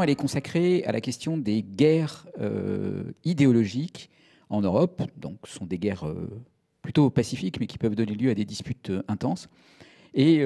elle est consacrée à la question des guerres idéologiques en Europe. Donc, ce sont des guerres plutôt pacifiques, mais qui peuvent donner lieu à des disputes intenses. Et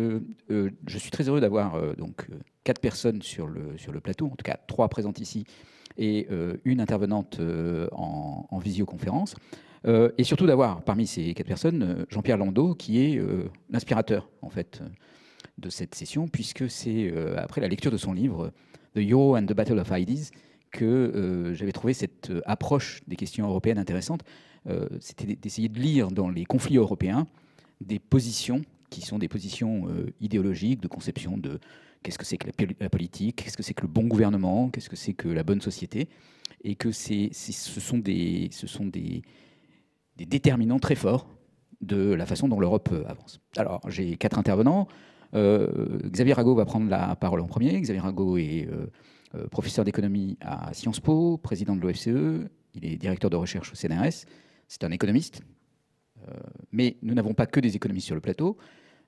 je suis très heureux d'avoir donc 4 personnes sur le plateau, en tout cas 3 présentes ici, et une intervenante en visioconférence. Et surtout d'avoir parmi ces 4 personnes Jean-Pierre Landau, qui est l'inspirateur en fait de cette session, puisque c'est après la lecture de son livre The Euro and the Battle of Ideas que j'avais trouvé cette approche des questions européennes intéressante. C'était d'essayer de lire dans les conflits européens des positions qui sont des positions idéologiques, de conception de qu'est-ce que c'est que la politique, qu'est-ce que c'est que le bon gouvernement, qu'est-ce que c'est que la bonne société, et que ce sont des déterminants très forts de la façon dont l'Europe avance. Alors, j'ai 4 intervenants. Xavier Rago va prendre la parole en premier. Xavier Rago est professeur d'économie à Sciences Po, président de l'OFCE, il est directeur de recherche au CNRS, c'est un économiste. Mais nous n'avons pas que des économistes sur le plateau.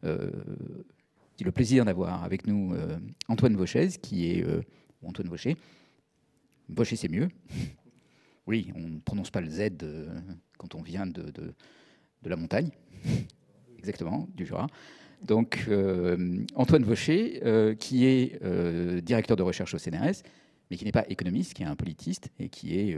J'ai le plaisir d'avoir avec nous Antoine Vauchez, qui est... Antoine Vauchez. Vauchez, c'est mieux. Oui, on ne prononce pas le Z quand on vient de la montagne. Exactement, du Jura. Donc, Antoine Vauchez, qui est directeur de recherche au CNRS, mais qui n'est pas économiste, qui est un politiste et qui est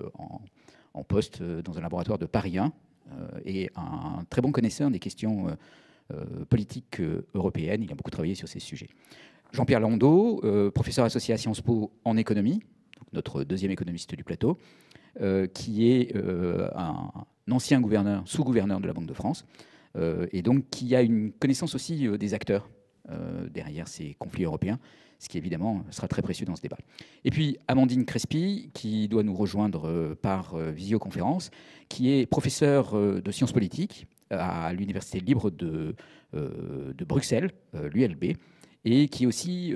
en poste dans un laboratoire de Paris 1 et un très bon connaisseur des questions politiques européennes. Il a beaucoup travaillé sur ces sujets. Jean-Pierre Landau, professeur associé à Sciences Po en économie, donc notre deuxième économiste du plateau, qui est un ancien sous-gouverneur de la Banque de France, et donc qui a une connaissance aussi des acteurs derrière ces conflits européens, ce qui évidemment sera très précieux dans ce débat. Et puis Amandine Crespi, qui doit nous rejoindre par visioconférence, qui est professeure de sciences politiques à l'Université libre de Bruxelles, l'ULB, et qui est aussi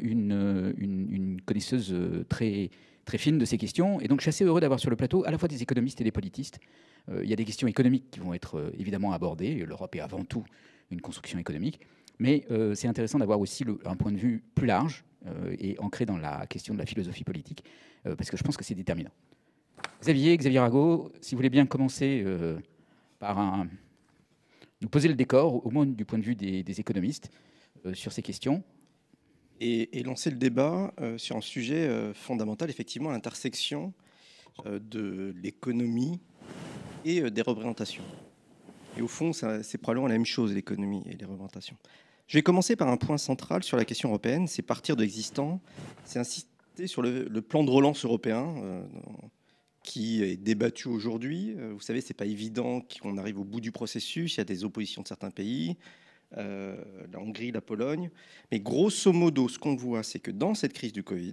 une connaisseuse très, très fine de ces questions. Et donc je suis assez heureux d'avoir sur le plateau à la fois des économistes et des politistes. Il y a des questions économiques qui vont être évidemment abordées. L'Europe est avant tout une construction économique. Mais c'est intéressant d'avoir aussi un point de vue plus large et ancré dans la question de la philosophie politique, parce que je pense que c'est déterminant. Xavier Rago, si vous voulez bien commencer par nous poser le décor, au moins du point de vue des économistes, sur ces questions. Et lancer le débat sur un sujet fondamental, effectivement, à l'intersection de l'économie et des représentations. Et au fond, c'est probablement la même chose, l'économie et les représentations. Je vais commencer par un point central sur la question européenne, c'est partir de l'existant, c'est insister sur le plan de relance européen qui est débattu aujourd'hui. Vous savez, ce n'est pas évident qu'on arrive au bout du processus, il y a des oppositions de certains pays, la Hongrie, la Pologne. Mais grosso modo, ce qu'on voit, c'est que dans cette crise du Covid,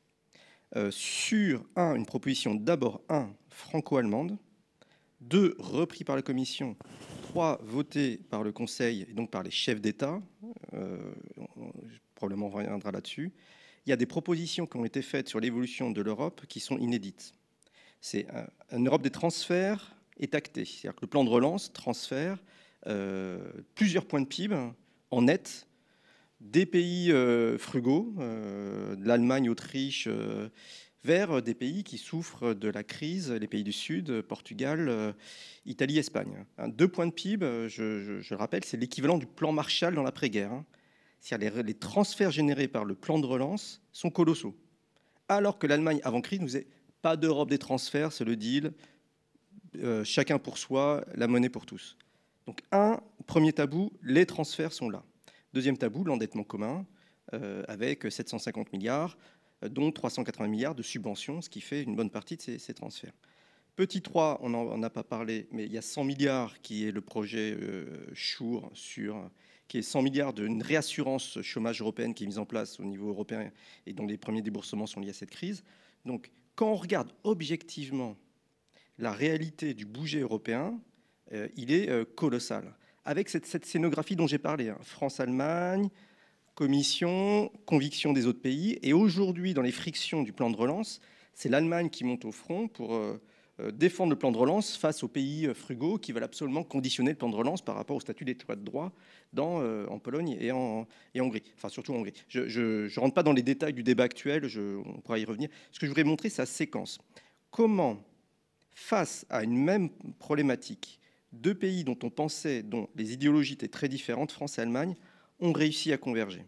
sur une proposition d'abord franco-allemande, 2 repris par la Commission, 3 votés par le Conseil et donc par les chefs d'État, probablement on reviendra là-dessus, il y a des propositions qui ont été faites sur l'évolution de l'Europe qui sont inédites. C'est une Europe des transferts est actée, c'est-à-dire que le plan de relance transfère plusieurs points de PIB en net des pays frugaux, de l'Allemagne, Autriche, vers des pays qui souffrent de la crise, les pays du Sud, Portugal, Italie, Espagne. 2 points de PIB, je le rappelle, c'est l'équivalent du plan Marshall dans l'après-guerre. C'est-à-dire les transferts générés par le plan de relance sont colossaux. Alors que l'Allemagne, avant crise, nous disait pas d'Europe des transferts, c'est le deal, chacun pour soi, la monnaie pour tous. Donc premier tabou, les transferts sont là. Deuxième tabou, l'endettement commun, avec 750 milliards, dont 380 milliards de subventions, ce qui fait une bonne partie de ces transferts. Petit 3, on n'en a pas parlé, mais il y a 100 milliards qui est le projet SURE, qui est 100 milliards d'une réassurance chômage européenne qui est mise en place au niveau européen et dont les premiers déboursements sont liés à cette crise. Donc, quand on regarde objectivement la réalité du budget européen, il est colossal. Avec cette scénographie dont j'ai parlé, France-Allemagne, Commission, conviction des autres pays. Et aujourd'hui, dans les frictions du plan de relance, c'est l'Allemagne qui monte au front pour défendre le plan de relance face aux pays frugaux qui veulent absolument conditionner le plan de relance par rapport au statut d'état de droit en Pologne et en Hongrie, enfin surtout en Hongrie. Je ne rentre pas dans les détails du débat actuel, on pourra y revenir. Ce que je voudrais montrer, c'est la séquence. Comment, face à une même problématique, deux pays dont les idéologies étaient très différentes, France et Allemagne, ont réussi à converger.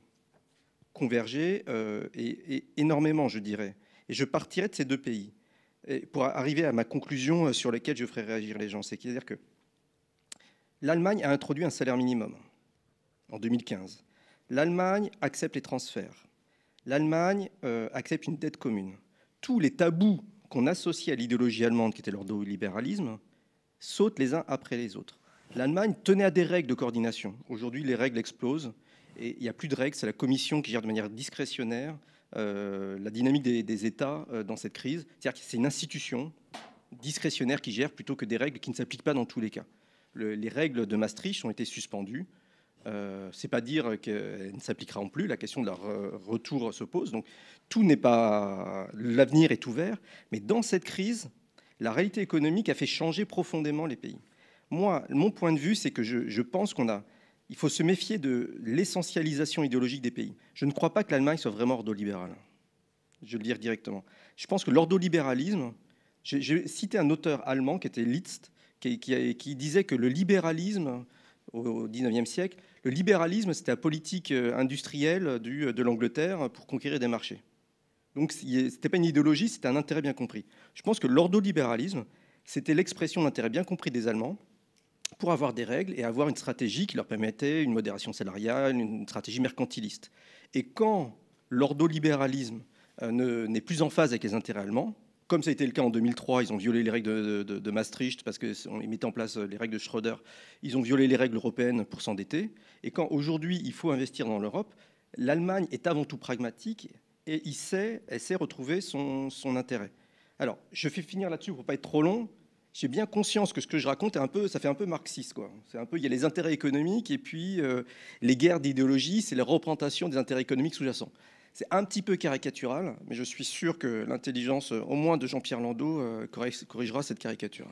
Et énormément, je dirais. Et je partirai de ces deux pays. Et pour arriver à ma conclusion sur laquelle je ferai réagir les gens, c'est-à-dire que l'Allemagne a introduit un salaire minimum en 2015. L'Allemagne accepte les transferts. L'Allemagne accepte une dette commune. Tous les tabous qu'on associe à l'idéologie allemande, qui était l'ordolibéralisme, sautent les uns après les autres. L'Allemagne tenait à des règles de coordination. Aujourd'hui, les règles explosent. Et il n'y a plus de règles, c'est la Commission qui gère de manière discrétionnaire la dynamique des États dans cette crise. C'est-à-dire que c'est une institution discrétionnaire qui gère plutôt que des règles qui ne s'appliquent pas dans tous les cas. Les règles de Maastricht ont été suspendues. C'est pas dire qu'elles ne s'appliqueront plus. La question de leur retour se pose. Donc tout n'est pas... L'avenir est ouvert. Mais dans cette crise, la réalité économique a fait changer profondément les pays. Moi, mon point de vue, c'est que je pense il faut se méfier de l'essentialisation idéologique des pays. Je ne crois pas que l'Allemagne soit vraiment ordolibérale. Je vais le dire directement. Je pense que l'ordolibéralisme... J'ai cité un auteur allemand qui était Liszt, qui disait que le libéralisme, au XIXe siècle, le libéralisme, c'était la politique industrielle de l'Angleterre pour conquérir des marchés. Donc, ce n'était pas une idéologie, c'était un intérêt bien compris. Je pense que l'ordolibéralisme, c'était l'expression d'intérêt bien compris des Allemands pour avoir des règles et avoir une stratégie qui leur permettait une modération salariale, une stratégie mercantiliste. Et quand l'ordolibéralisme n'est plus en phase avec les intérêts allemands, comme ça a été le cas en 2003, ils ont violé les règles de Maastricht parce qu'ils mettaient en place les règles de Schröder, ils ont violé les règles européennes pour s'endetter. Et quand aujourd'hui il faut investir dans l'Europe, l'Allemagne est avant tout pragmatique et elle sait retrouver son intérêt. Alors, je vais finir là-dessus pour ne pas être trop long. J'ai bien conscience que ce que je raconte ça fait un peu marxiste, quoi. Il y a les intérêts économiques et puis les guerres d'idéologie, c'est la représentation des intérêts économiques sous-jacents. C'est un petit peu caricatural, mais je suis sûr que l'intelligence, au moins de Jean-Pierre Landau, corrigera cette caricature.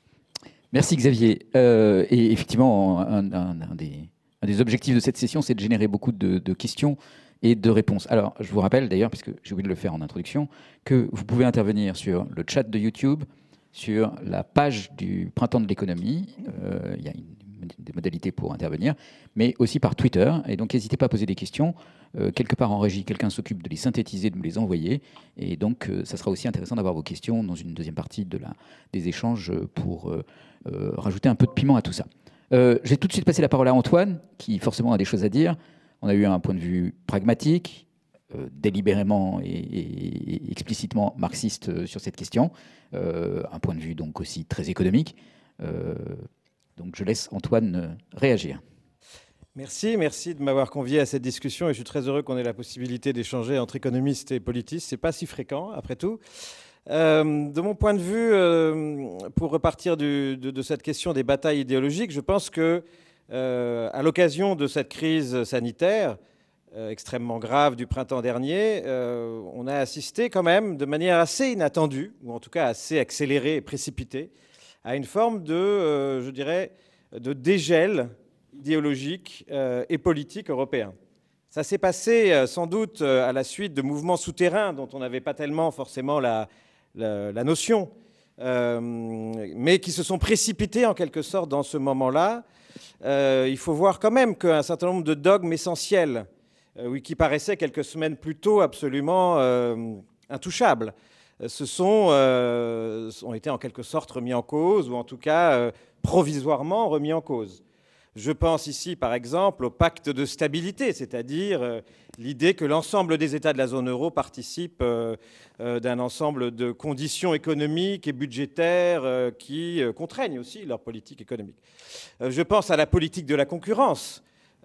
Merci Xavier. Et effectivement, un des objectifs de cette session, c'est de générer beaucoup de questions et de réponses. Alors, je vous rappelle d'ailleurs, puisque j'ai oublié de le faire en introduction, que vous pouvez intervenir sur le chat de YouTube, sur la page du Printemps de l'économie. Il y a des modalités pour intervenir, mais aussi par Twitter. Et donc, n'hésitez pas à poser des questions. Quelque part en régie, quelqu'un s'occupe de les synthétiser, de me les envoyer. Et donc, ça sera aussi intéressant d'avoir vos questions dans une deuxième partie des échanges pour rajouter un peu de piment à tout ça. Je vais tout de suite passer la parole à Antoine, qui forcément a des choses à dire. On a eu un point de vue pragmatique, délibérément et explicitement marxiste sur cette question. Un point de vue donc aussi très économique. Donc je laisse Antoine réagir. Merci de m'avoir convié à cette discussion et je suis très heureux qu'on ait la possibilité d'échanger entre économistes et politistes. Ce n'est pas si fréquent, après tout. De mon point de vue, pour repartir de cette question des batailles idéologiques, je pense que à l'occasion de cette crise sanitaire extrêmement grave du printemps dernier, on a assisté quand même de manière assez inattendue, ou en tout cas assez accélérée et précipitée, à une forme de, je dirais, de dégel idéologique et politique européen. Ça s'est passé sans doute à la suite de mouvements souterrains dont on n'avait pas tellement forcément la notion, mais qui se sont précipités en quelque sorte dans ce moment-là. Il faut voir quand même qu'un certain nombre de dogmes essentiels, qui paraissaient quelques semaines plus tôt absolument intouchables, ont été en quelque sorte remis en cause, ou en tout cas provisoirement remis en cause. Je pense ici, par exemple, au pacte de stabilité, c'est-à-dire l'idée que l'ensemble des États de la zone euro participent d'un ensemble de conditions économiques et budgétaires qui contraignent aussi leur politique économique. Je pense à la politique de la concurrence,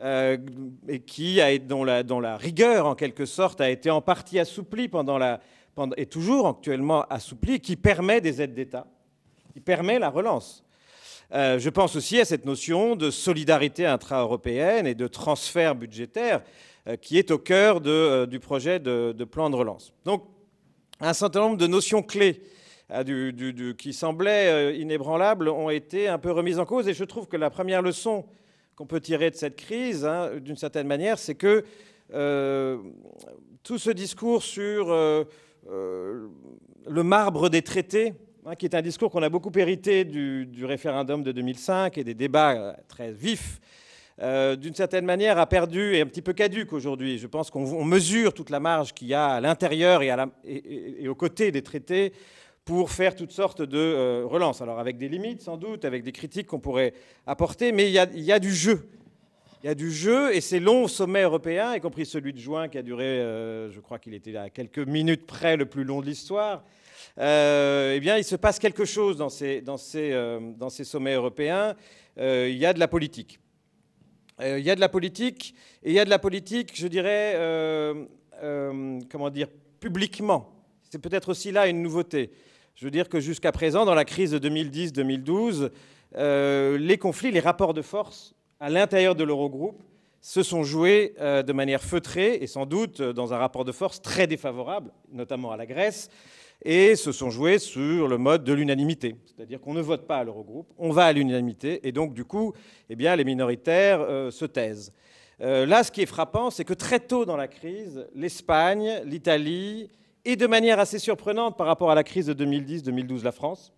et dont la rigueur, en quelque sorte, a été en partie assouplie et toujours actuellement assouplie, qui permet des aides d'État, qui permet la relance. Je pense aussi à cette notion de solidarité intra-européenne et de transfert budgétaire qui est au cœur du projet de plan de relance. Donc, un certain nombre de notions clés qui semblaient inébranlables ont été un peu remises en cause. Et je trouve que la première leçon qu'on peut tirer de cette crise, hein, d'une certaine manière, c'est que tout ce discours sur le marbre des traités, hein, qui est un discours qu'on a beaucoup hérité du référendum de 2005 et des débats très vifs, d'une certaine manière a perdu et un petit peu caduque aujourd'hui. Je pense qu'on mesure toute la marge qu'il y a à l'intérieur et aux côtés des traités pour faire toutes sortes de relances. Alors avec des limites sans doute, avec des critiques qu'on pourrait apporter, mais il y a du jeu. Il y a du jeu, et ces longs sommets européens, y compris celui de juin qui a duré, je crois qu'il était à quelques minutes près le plus long de l'histoire, eh bien, il se passe quelque chose dans ces sommets européens. Il y a de la politique. Il y a de la politique, et il y a de la politique, je dirais, comment dire, publiquement. C'est peut-être aussi là une nouveauté. Je veux dire que jusqu'à présent, dans la crise de 2010-2012, les conflits, les rapports de force à l'intérieur de l'Eurogroupe se sont joués de manière feutrée et sans doute dans un rapport de force très défavorable, notamment à la Grèce, et se sont joués sur le mode de l'unanimité. C'est-à-dire qu'on ne vote pas à l'Eurogroupe, on va à l'unanimité, et donc du coup, eh bien, les minoritaires se taisent. Là, ce qui est frappant, c'est que très tôt dans la crise, l'Espagne, l'Italie, et de manière assez surprenante par rapport à la crise de 2010-2012, la France,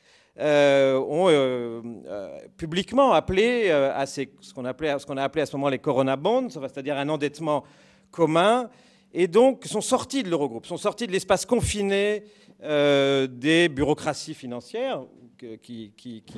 ont publiquement appelé à ce qu'on a appelé à ce moment les Corona Bonds, c'est-à-dire un endettement commun, et donc sont sortis de l'Eurogroupe, sont sortis de l'espace confiné des bureaucraties financières, qui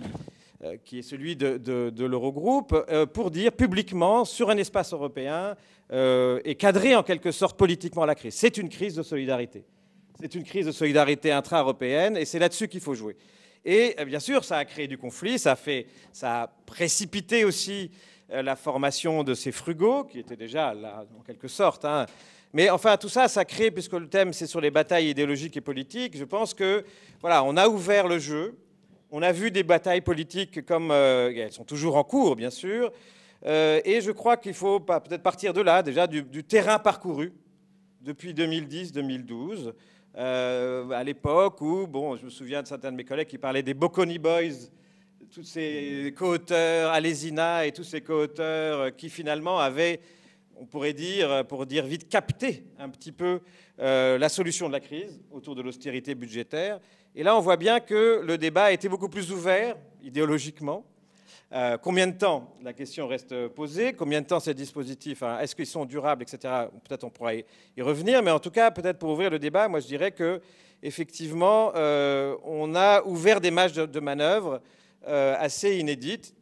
est celui de l'Eurogroupe, pour dire publiquement, sur un espace européen, et cadrer en quelque sorte politiquement la crise. C'est une crise de solidarité. C'est une crise de solidarité intra-européenne, et c'est là-dessus qu'il faut jouer. Et bien sûr, ça a créé du conflit, ça a précipité aussi la formation de ces frugaux, qui étaient déjà là, en quelque sorte, hein. Mais enfin, tout ça, ça crée, puisque le thème, c'est sur les batailles idéologiques et politiques, je pense que, voilà, on a ouvert le jeu, on a vu des batailles politiques comme... elles sont toujours en cours, bien sûr, et je crois qu'il faut peut-être partir de là, déjà, du terrain parcouru depuis 2010-2012, à l'époque où, bon, je me souviens de certains de mes collègues qui parlaient des Bocconi Boys, tous ces co-auteurs, Alesina et tous ces co-auteurs qui finalement avaient, on pourrait dire, pour dire vite, capté un petit peu la solution de la crise autour de l'austérité budgétaire. Et là, on voit bien que le débat a été beaucoup plus ouvert idéologiquement. Combien de temps, la question reste posée, combien de temps ces dispositifs, hein, est-ce qu'ils sont durables, etc. Peut-être on pourra y revenir, mais en tout cas, peut-être pour ouvrir le débat, moi je dirais que effectivement, on a ouvert des marges de manœuvre assez inédites.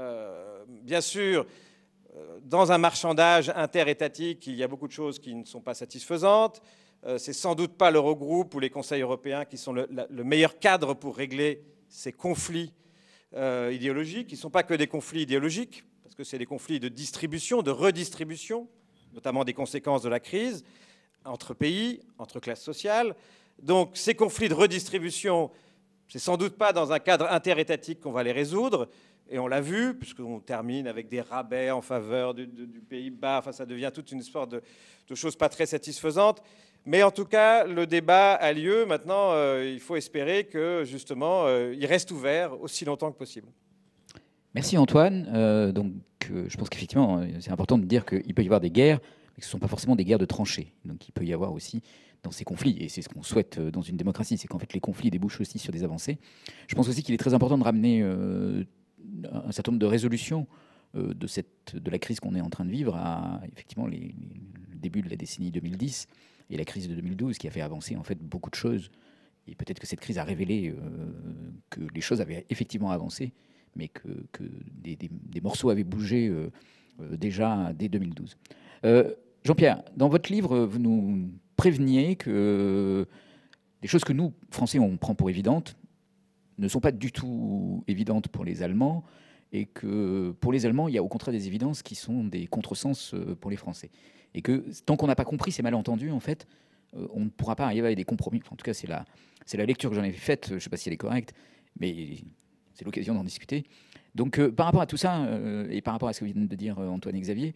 Bien sûr, dans un marchandage interétatique, il y a beaucoup de choses qui ne sont pas satisfaisantes. C'est sans doute pas l'Eurogroupe ou les conseils européens qui sont le meilleur cadre pour régler ces conflits idéologiques, qui ne sont pas que des conflits idéologiques, parce que c'est des conflits de distribution, de redistribution, notamment des conséquences de la crise, entre pays, entre classes sociales. Donc ces conflits de redistribution, c'est sans doute pas dans un cadre interétatique qu'on va les résoudre, et on l'a vu, puisqu'on termine avec des rabais en faveur du Pays-Bas, enfin ça devient toute une sorte de choses pas très satisfaisantes. Mais en tout cas, le débat a lieu. Maintenant, il faut espérer que, justement, il reste ouvert aussi longtemps que possible. Merci Antoine. Je pense qu'effectivement, c'est important de dire qu'il peut y avoir des guerres, mais que ce ne sont pas forcément des guerres de tranchées. Donc il peut y avoir aussi dans ces conflits, et c'est ce qu'on souhaite dans une démocratie, c'est qu'en fait les conflits débouchent aussi sur des avancées. Je pense aussi qu'il est très important de ramener un certain nombre de résolutions de la crise qu'on est en train de vivre à effectivement le début de la décennie 2010 et la crise de 2012 qui a fait avancer en fait beaucoup de choses. Et peut-être que cette crise a révélé que les choses avaient effectivement avancé, mais que des morceaux avaient bougé déjà dès 2012. Jean-Pierre, dans votre livre, vous nous préveniez que les choses que nous, Français, on prend pour évidentes ne sont pas du tout évidentes pour les Allemands, et que pour les Allemands, il y a au contraire des évidences qui sont des contresens pour les Français. Et que tant qu'on n'a pas compris ces malentendus, en fait, on ne pourra pas arriver à des compromis. Enfin, en tout cas, c'est la lecture que j'en ai faite. Je ne sais pas si elle est correcte, mais c'est l'occasion d'en discuter. Donc, par rapport à tout ça, et par rapport à ce que vient de dire Antoine et Xavier,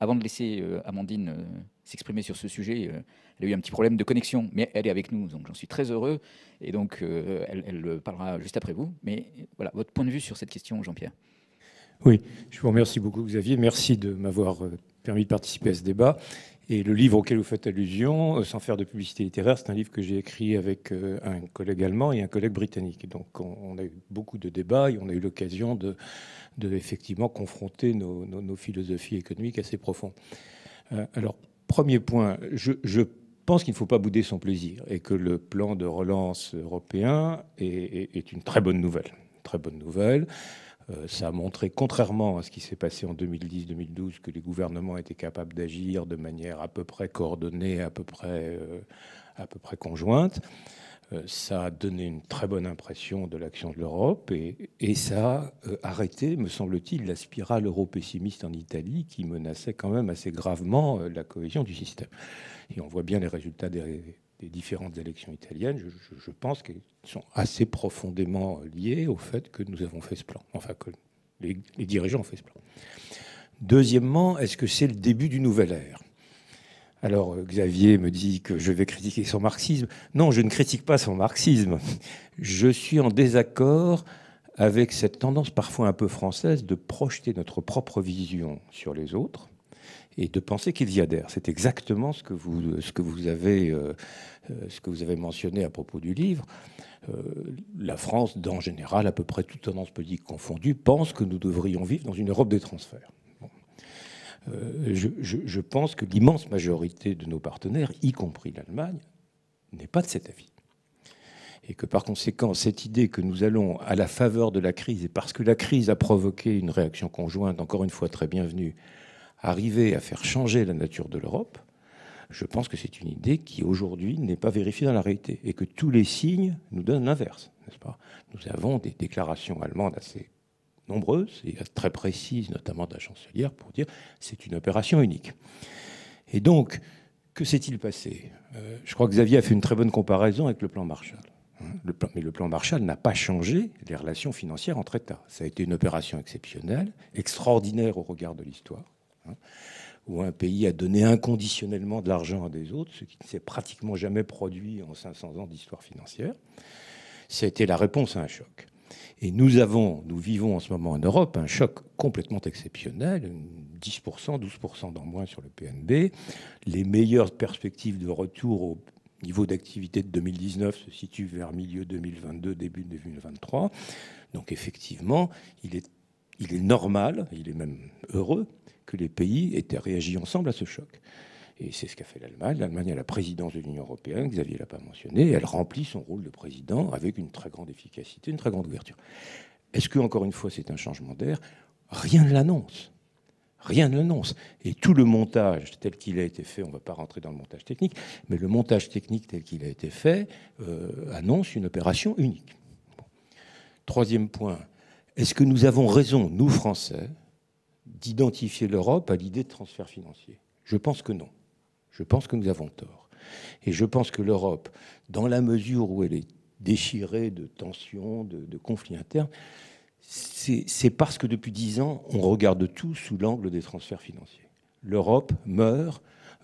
avant de laisser Amandine s'exprimer sur ce sujet, elle a eu un petit problème de connexion, mais elle est avec nous, donc j'en suis très heureux. Et donc, elle parlera juste après vous. Mais voilà, votre point de vue sur cette question, Jean-Pierre. Oui, je vous remercie beaucoup, Xavier. Merci de m'avoir permis de participer à ce débat. Et le livre auquel vous faites allusion, sans faire de publicité littéraire, c'est un livre que j'ai écrit avec un collègue allemand et un collègue britannique. Et donc, on a eu beaucoup de débats et on a eu l'occasion de effectivement confronter nos philosophies économiques assez profondes. Alors, premier point, je pense qu'il ne faut pas bouder son plaisir et que le plan de relance européen est une très bonne nouvelle. Très bonne nouvelle. Ça a montré, contrairement à ce qui s'est passé en 2010-2012, que les gouvernements étaient capables d'agir de manière à peu près coordonnée, à peu près conjointe. Ça a donné une très bonne impression de l'action de l'Europe et ça a arrêté, me semble-t-il, la spirale euro-pessimiste en Italie qui menaçait quand même assez gravement la cohésion du système. Et on voit bien les résultats des différentes élections italiennes. Je pense qu'elles sont assez profondément liées au fait que nous avons fait ce plan, enfin que les dirigeants ont fait ce plan. Deuxièmement, est-ce que c'est le début d'une nouvelle ère ? Alors, Xavier me dit que je vais critiquer son marxisme. Non, je ne critique pas son marxisme. Je suis en désaccord avec cette tendance parfois un peu française de projeter notre propre vision sur les autres et de penser qu'ils y adhèrent. C'est exactement ce que vous avez mentionné à propos du livre. La France, en général, à peu près toute tendance politique confondue, pense que nous devrions vivre dans une Europe des transferts. Je pense que l'immense majorité de nos partenaires, y compris l'Allemagne, n'est pas de cet avis. Et que par conséquent, cette idée que nous allons, à la faveur de la crise, et parce que la crise a provoqué une réaction conjointe, encore une fois très bienvenue, arriver à faire changer la nature de l'Europe, je pense que c'est une idée qui, aujourd'hui, n'est pas vérifiée dans la réalité. Et que tous les signes nous donnent l'inverse, n'est-ce pas ? Nous avons des déclarations allemandes assez nombreuses et très précises, notamment de la chancelière, pour dire que c'est une opération unique. Et donc, que s'est-il passé ? Je crois que Xavier a fait une très bonne comparaison avec le plan Marshall. Mais le plan Marshall n'a pas changé les relations financières entre États. Ça a été une opération exceptionnelle, extraordinaire au regard de l'histoire, où un pays a donné inconditionnellement de l'argent à des autres, ce qui ne s'est pratiquement jamais produit en 500 ans d'histoire financière. Ça a été la réponse à un choc. Et nous vivons en ce moment en Europe un choc complètement exceptionnel, 10%, 12% d'en moins sur le PNB. Les meilleures perspectives de retour au niveau d'activité de 2019 se situent vers milieu 2022, début 2023. Donc effectivement, il est normal, il est même heureux, que les pays aient réagi ensemble à ce choc. Et c'est ce qu'a fait l'Allemagne. L'Allemagne a la présidence de l'Union européenne, Xavier ne l'a pas mentionné, elle remplit son rôle de président avec une très grande efficacité, une très grande ouverture. Est-ce que, encore une fois, c'est un changement d'air ? Rien ne l'annonce. Rien ne l'annonce. Et tout le montage tel qu'il a été fait, on ne va pas rentrer dans le montage technique, mais le montage technique tel qu'il a été fait annonce une opération unique. Bon. Troisième point, est-ce que nous avons raison, nous Français, d'identifier l'Europe à l'idée de transfert financier ? Je pense que non. Je pense que nous avons tort. Et je pense que l'Europe, dans la mesure où elle est déchirée de tensions, de conflits internes, c'est parce que depuis 10 ans, on regarde tout sous l'angle des transferts financiers. L'Europe meurt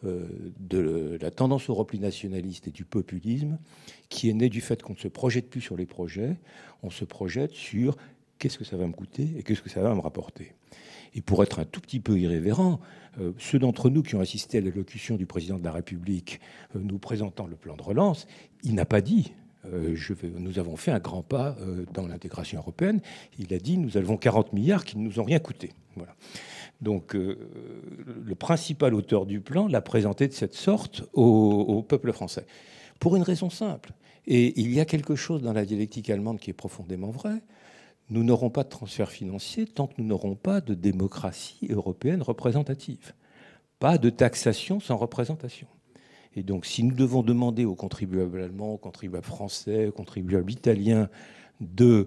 de la tendance au repli nationaliste et du populisme qui est née du fait qu'on ne se projette plus sur les projets, on se projette sur qu'est-ce que ça va me coûter et qu'est-ce que ça va me rapporter. Et pour être un tout petit peu irrévérent, ceux d'entre nous qui ont assisté à l'allocution du président de la République nous présentant le plan de relance, il n'a pas dit nous avons fait un grand pas dans l'intégration européenne. Il a dit nous avons 40 milliards qui ne nous ont rien coûté. Voilà. Donc le principal auteur du plan l'a présenté de cette sorte au peuple français. Pour une raison simple. Et il y a quelque chose dans la dialectique allemande qui est profondément vrai. Nous n'aurons pas de transfert financier tant que nous n'aurons pas de démocratie européenne représentative. Pas de taxation sans représentation. Et donc, si nous devons demander aux contribuables allemands, aux contribuables français, aux contribuables italiens de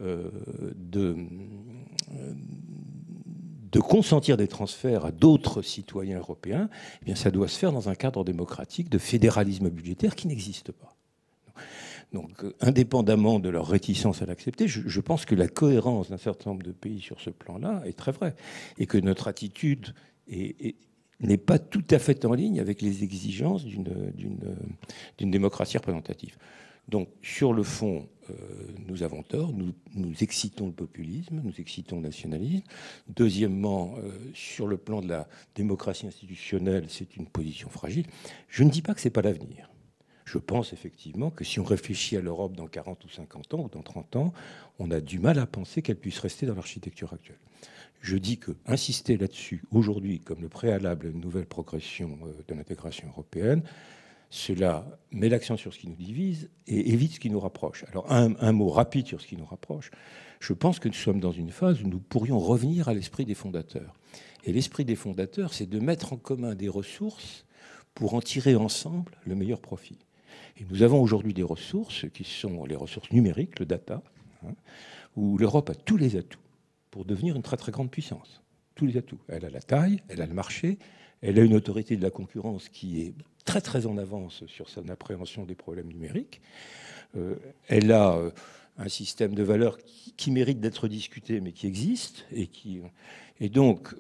consentir des transferts à d'autres citoyens européens, eh bien, ça doit se faire dans un cadre démocratique de fédéralisme budgétaire qui n'existe pas. Donc, indépendamment de leur réticence à l'accepter, je pense que la cohérence d'un certain nombre de pays sur ce plan-là est très vraie. Et que notre attitude est n'est pas tout à fait en ligne avec les exigences d'une démocratie représentative. Donc, sur le fond, nous avons tort, nous excitons le populisme, nous excitons le nationalisme. Deuxièmement, sur le plan de la démocratie institutionnelle, c'est une position fragile. Je ne dis pas que ce n'est pas l'avenir. Je pense effectivement que si on réfléchit à l'Europe dans 40 ou 50 ans ou dans 30 ans, on a du mal à penser qu'elle puisse rester dans l'architecture actuelle. Je dis que insister là-dessus aujourd'hui comme le préalable à une nouvelle progression de l'intégration européenne, cela met l'accent sur ce qui nous divise et évite ce qui nous rapproche. Alors un mot rapide sur ce qui nous rapproche. Je pense que nous sommes dans une phase où nous pourrions revenir à l'esprit des fondateurs. Et l'esprit des fondateurs, c'est de mettre en commun des ressources pour en tirer ensemble le meilleur profit. Et nous avons aujourd'hui des ressources qui sont les ressources numériques, le data, où l'Europe a tous les atouts pour devenir une très très grande puissance. Tous les atouts. Elle a la taille, elle a le marché, elle a une autorité de la concurrence qui est très très en avance sur son appréhension des problèmes numériques. Elle a un système de valeurs qui mérite d'être discuté, mais qui existe. Et donc,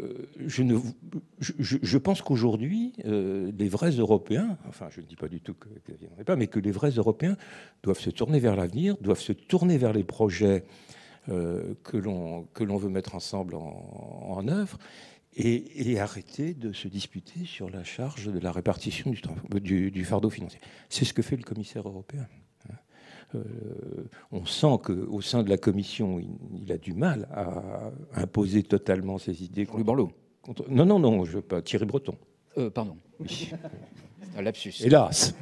je pense qu'aujourd'hui, les vrais Européens, enfin, je ne dis pas du tout que Xavier n'en est pas, mais que les vrais Européens doivent se tourner vers l'avenir, doivent se tourner vers les projets que l'on veut mettre ensemble en œuvre, et arrêter de se disputer sur la charge de la répartition du fardeau financier. C'est ce que fait le commissaire européen. On sent qu'au sein de la Commission, il a du mal à imposer totalement ses idées. Jean-Louis Borloo. Non, je veux pas. Thierry Breton. Pardon. Oui. C'est un lapsus. Hélas.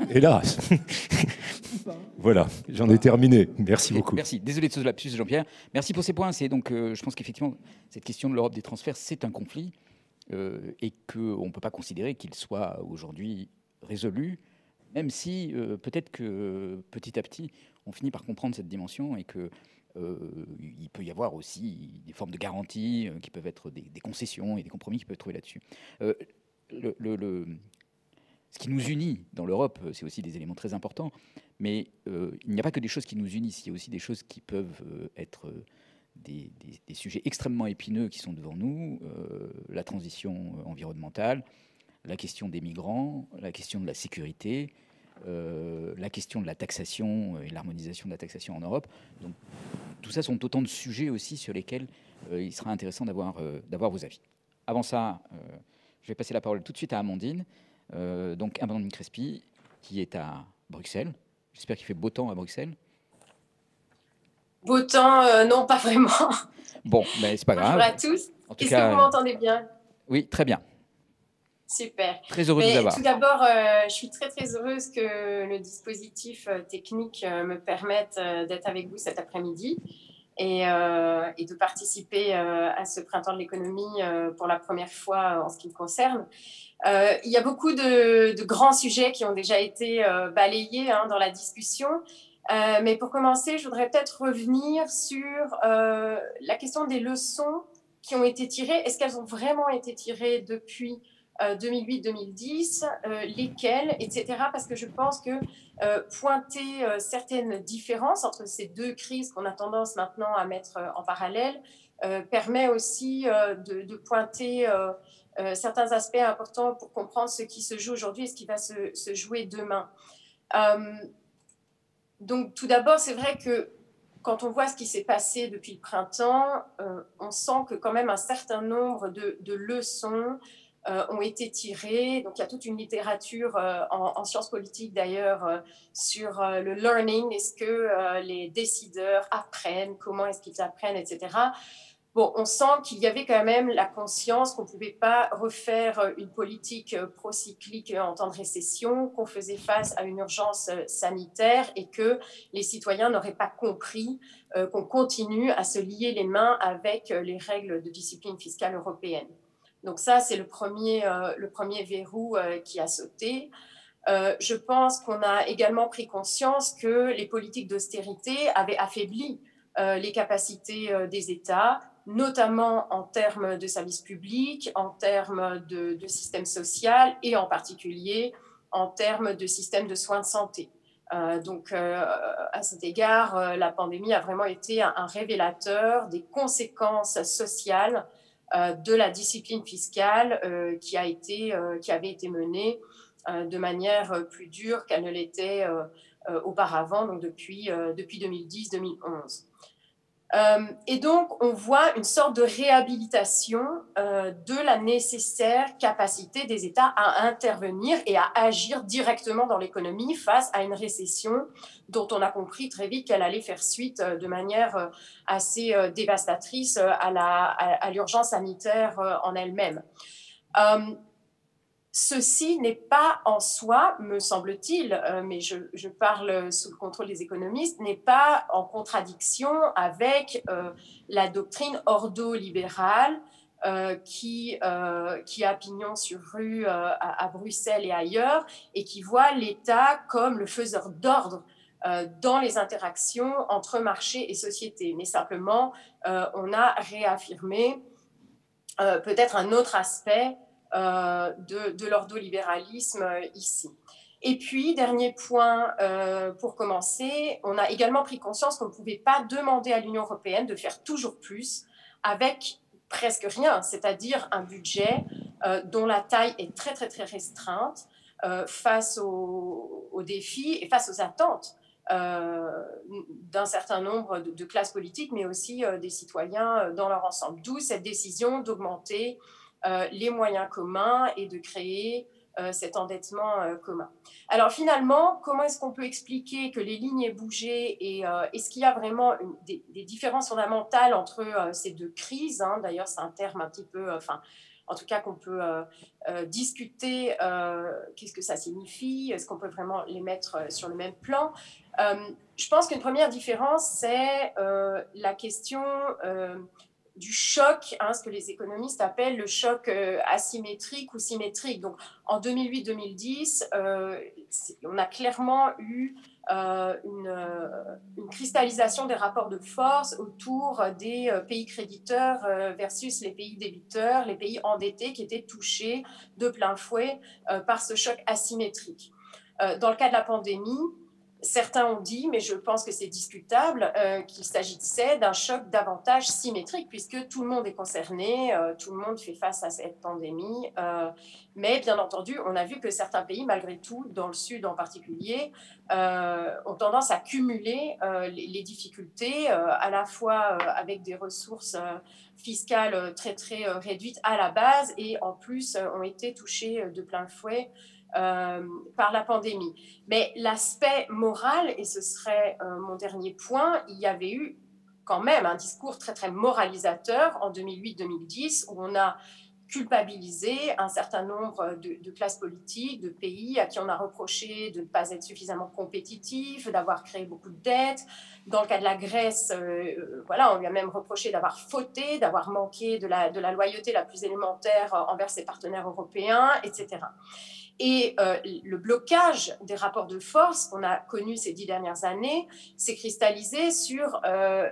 Voilà, j'en ai terminé. Merci beaucoup. Merci. Désolé de ce lapsus, Jean-Pierre. Merci pour ces points. C'est donc, je pense qu'effectivement, cette question de l'Europe des transferts, c'est un conflit et qu'on ne peut pas considérer qu'il soit aujourd'hui résolu, même si peut-être que petit à petit, on finit par comprendre cette dimension et que il peut y avoir aussi des formes de garanties qui peuvent être des concessions et des compromis qui peuvent trouver là-dessus. Ce qui nous unit dans l'Europe, c'est aussi des éléments très importants, mais il n'y a pas que des choses qui nous unissent, il y a aussi des choses qui peuvent être des sujets extrêmement épineux qui sont devant nous, la transition environnementale, la question des migrants, la question de la sécurité, la question de la taxation et l'harmonisation de la taxation en Europe. Donc, tout ça sont autant de sujets aussi sur lesquels il sera intéressant d'avoir vos avis. Avant ça, je vais passer la parole tout de suite à Amandine. Donc Amandine Crespi, qui est à Bruxelles. J'espère qu'il fait beau temps à Bruxelles. Beau temps, non, pas vraiment. Bon, mais c'est pas grave. Bonjour à tous. Est-ce que vous m'entendez bien? Oui, très bien. Super. Très heureux de vous avoir. Tout d'abord, je suis très très heureuse que le dispositif technique me permette d'être avec vous cet après-midi et de participer à ce printemps de l'économie pour la première fois en ce qui me concerne. Il y a beaucoup de grands sujets qui ont déjà été balayés dans la discussion. Mais pour commencer, je voudrais peut-être revenir sur la question des leçons qui ont été tirées. Est-ce qu'elles ont vraiment été tirées depuis 2008-2010, lesquelles, etc. Parce que je pense que pointer certaines différences entre ces deux crises qu'on a tendance maintenant à mettre en parallèle permet aussi de pointer certains aspects importants pour comprendre ce qui se joue aujourd'hui et ce qui va se jouer demain. Donc tout d'abord, c'est vrai que quand on voit ce qui s'est passé depuis le printemps, on sent que quand même un certain nombre de leçons ont été tirées. Donc il y a toute une littérature en sciences politiques d'ailleurs sur le learning. Est-ce que les décideurs apprennent? Comment est-ce qu'ils apprennent, etc. Bon, on sent qu'il y avait quand même la conscience qu'on ne pouvait pas refaire une politique procyclique en temps de récession, qu'on faisait face à une urgence sanitaire et que les citoyens n'auraient pas compris qu'on continue à se lier les mains avec les règles de discipline fiscale européenne. Donc ça, c'est le premier verrou qui a sauté. Je pense qu'on a également pris conscience que les politiques d'austérité avaient affaibli les capacités des États, notamment en termes de services publics, en termes de système social et en particulier en termes de système de soins de santé. Donc, à cet égard, la pandémie a vraiment été un révélateur des conséquences sociales de la discipline fiscale qui avait été menée de manière plus dure qu'elle ne l'était auparavant, donc depuis 2010-2011. Et donc, on voit une sorte de réhabilitation de la nécessaire capacité des États à intervenir et à agir directement dans l'économie face à une récession dont on a compris très vite qu'elle allait faire suite de manière assez dévastatrice à l'urgence sanitaire en elle-même. Ceci n'est pas en soi, me semble-t-il, mais je parle sous le contrôle des économistes, n'est pas en contradiction avec la doctrine ordo-libérale qui a pignon sur rue à Bruxelles et ailleurs, et qui voit l'État comme le faiseur d'ordre dans les interactions entre marché et société. Mais simplement, on a réaffirmé peut-être un autre aspect de l'ordolibéralisme ici. Et puis, dernier point pour commencer, on a également pris conscience qu'on ne pouvait pas demander à l'Union européenne de faire toujours plus avec presque rien, c'est-à-dire un budget dont la taille est très, très, très restreinte face aux défis et face aux attentes d'un certain nombre de classes politiques, mais aussi des citoyens dans leur ensemble. D'où cette décision d'augmenter les moyens communs et de créer cet endettement commun. Alors finalement, comment est-ce qu'on peut expliquer que les lignes aient bougé et est-ce qu'il y a vraiment des différences fondamentales entre ces deux crises, hein? D'ailleurs, c'est un terme un petit peu, en tout cas qu'on peut discuter, qu'est-ce que ça signifie, est-ce qu'on peut vraiment les mettre sur le même plan. Je pense qu'une première différence, c'est la question du choc, hein, ce que les économistes appellent le choc asymétrique ou symétrique. Donc, en 2008-2010, on a clairement eu une cristallisation des rapports de force autour des pays créditeurs versus les pays débiteurs, les pays endettés qui étaient touchés de plein fouet par ce choc asymétrique. Dans le cas de la pandémie, certains ont dit, mais je pense que c'est discutable, qu'il s'agissait d'un choc davantage symétrique, puisque tout le monde est concerné, tout le monde fait face à cette pandémie. Mais bien entendu, on a vu que certains pays, malgré tout, dans le Sud en particulier, ont tendance à cumuler les difficultés, à la fois avec des ressources fiscales très, très réduites à la base, et en plus ont été touchés de plein fouet par la pandémie. Mais l'aspect moral, et ce serait mon dernier point, il y avait eu quand même un discours très très moralisateur en 2008-2010 où on a culpabilisé un certain nombre de classes politiques, de pays à qui on a reproché de ne pas être suffisamment compétitifs, d'avoir créé beaucoup de dettes. Dans le cas de la Grèce, voilà, on lui a même reproché d'avoir fauté, d'avoir manqué de la loyauté la plus élémentaire envers ses partenaires européens, etc. Et le blocage des rapports de force qu'on a connu ces 10 dernières années s'est cristallisé sur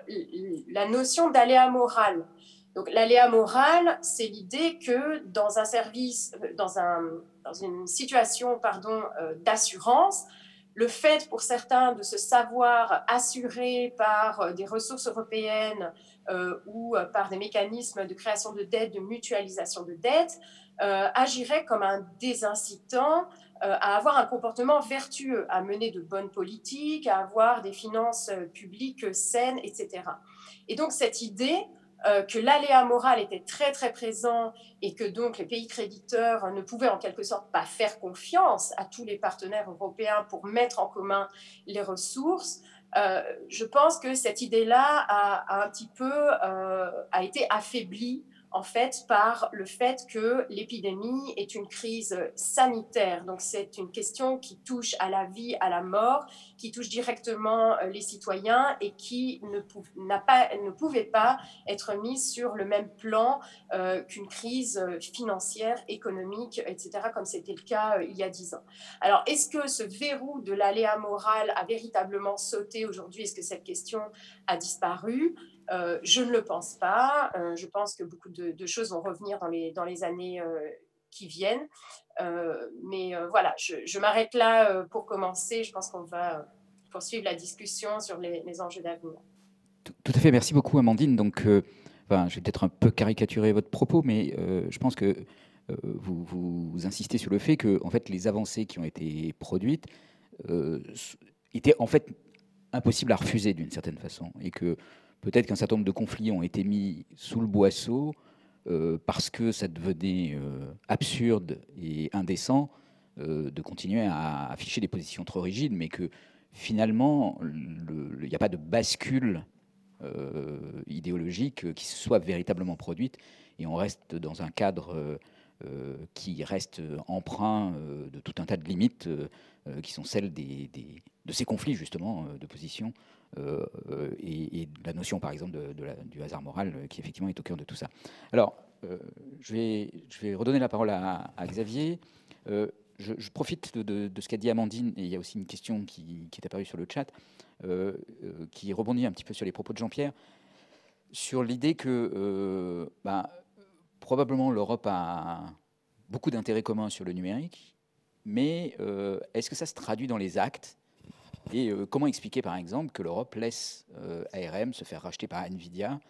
la notion d'aléa moral. Donc l'aléa moral, c'est l'idée que dans un service, dans une situation d'assurance, le fait pour certains de se savoir assurés par des ressources européennes ou par des mécanismes de création de dettes, de mutualisation de dettes, agirait comme un désincitant à avoir un comportement vertueux, à mener de bonnes politiques, à avoir des finances publiques saines, etc. Et donc cette idée que l'aléa moral était très très présent et que donc les pays créditeurs ne pouvaient en quelque sorte pas faire confiance à tous les partenaires européens pour mettre en commun les ressources, je pense que cette idée-là a un petit peu a été affaiblie en fait par le fait que l'épidémie est une crise sanitaire. Donc c'est une question qui touche à la vie, à la mort, qui touche directement les citoyens et qui ne pouvait pas être mise sur le même plan qu'une crise financière, économique, etc., comme c'était le cas il y a 10 ans. Alors, est-ce que ce verrou de l'aléa moral a véritablement sauté aujourd'hui? Est-ce que cette question a disparu? Je ne le pense pas. Je pense que beaucoup de choses vont revenir dans les années qui viennent. Mais voilà, je m'arrête là pour commencer. Je pense qu'on va poursuivre la discussion sur les enjeux d'avenir. Tout à fait. Merci beaucoup, Amandine. Donc, enfin, je vais peut-être un peu caricaturer votre propos, mais je pense que vous insistez sur le fait que en fait, les avancées qui ont été produites étaient en fait impossibles à refuser d'une certaine façon, et que peut-être qu'un certain nombre de conflits ont été mis sous le boisseau parce que ça devenait absurde et indécent de continuer à afficher des positions trop rigides, mais que finalement, il n'y a pas de bascule idéologique qui soit véritablement produite, et on reste dans un cadre qui reste empreint de tout un tas de limites qui sont celles de ces conflits justement de position et de la notion par exemple du hasard moral qui effectivement est au cœur de tout ça. Alors je vais redonner la parole à Xavier. Je profite de ce qu'a dit Amandine, et il y a aussi une question qui est apparue sur le chat, qui rebondit un petit peu sur les propos de Jean-Pierre, sur l'idée que probablement l'Europe a beaucoup d'intérêts communs sur le numérique, mais est-ce que ça se traduit dans les actes? Et comment expliquer par exemple que l'Europe laisse ARM se faire racheter par Nvidia,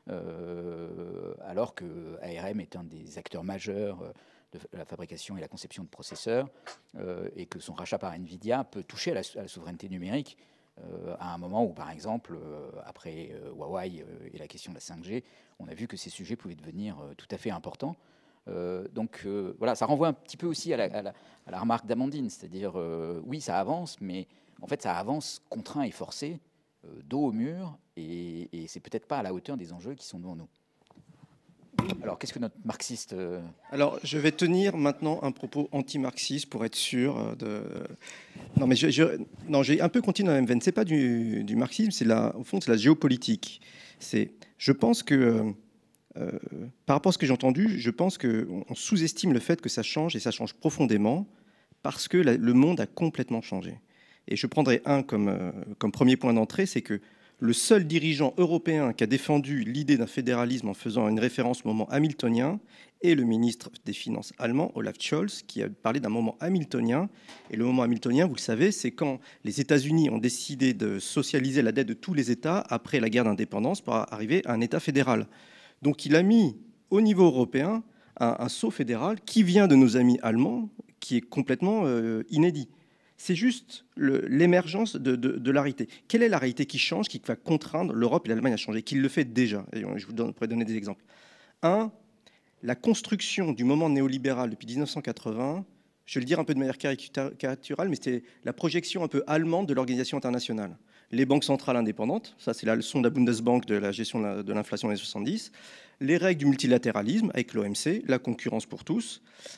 alors que ARM est un des acteurs majeurs de la fabrication et la conception de processeurs, et que son rachat par Nvidia peut toucher à la souveraineté numérique à un moment où, par exemple, après Huawei et la question de la 5G, on a vu que ces sujets pouvaient devenir tout à fait importants. Donc voilà, ça renvoie un petit peu aussi à la remarque d'Amandine, c'est-à-dire oui, ça avance, mais en fait, ça avance contraint et forcé, dos au mur, et c'est peut-être pas à la hauteur des enjeux qui sont devant nous. Alors, qu'est-ce que notre marxiste... Alors, je vais tenir maintenant un propos anti-marxiste pour être sûr de... Non, mais j'ai un peu continué dans la même veine. C'est pas du marxisme, au fond, c'est la géopolitique. Je pense que, par rapport à ce que j'ai entendu, je pense qu'on sous-estime le fait que ça change, et ça change profondément, parce que le monde a complètement changé. Et je prendrai comme premier point d'entrée, c'est que le seul dirigeant européen qui a défendu l'idée d'un fédéralisme en faisant une référence au moment hamiltonien est le ministre des Finances allemand, Olaf Scholz, qui a parlé d'un moment hamiltonien. Et le moment hamiltonien, vous le savez, c'est quand les États-Unis ont décidé de socialiser la dette de tous les États après la guerre d'indépendance pour arriver à un État fédéral. Donc il a mis au niveau européen un sceau fédéral qui vient de nos amis allemands, qui est complètement inédit. C'est juste l'émergence de la réalité. Quelle est la réalité qui change, qui va contraindre l'Europe et l'Allemagne à changer, qui le fait déjà? Et je pourrais donner des exemples. La construction du moment néolibéral depuis 1980, je vais le dire un peu de manière caricaturale, mais c'était la projection un peu allemande de l'organisation internationale. Les banques centrales indépendantes, ça c'est la leçon de la Bundesbank de la gestion de l'inflation des années 70, les règles du multilatéralisme avec l'OMC, la concurrence pour tous,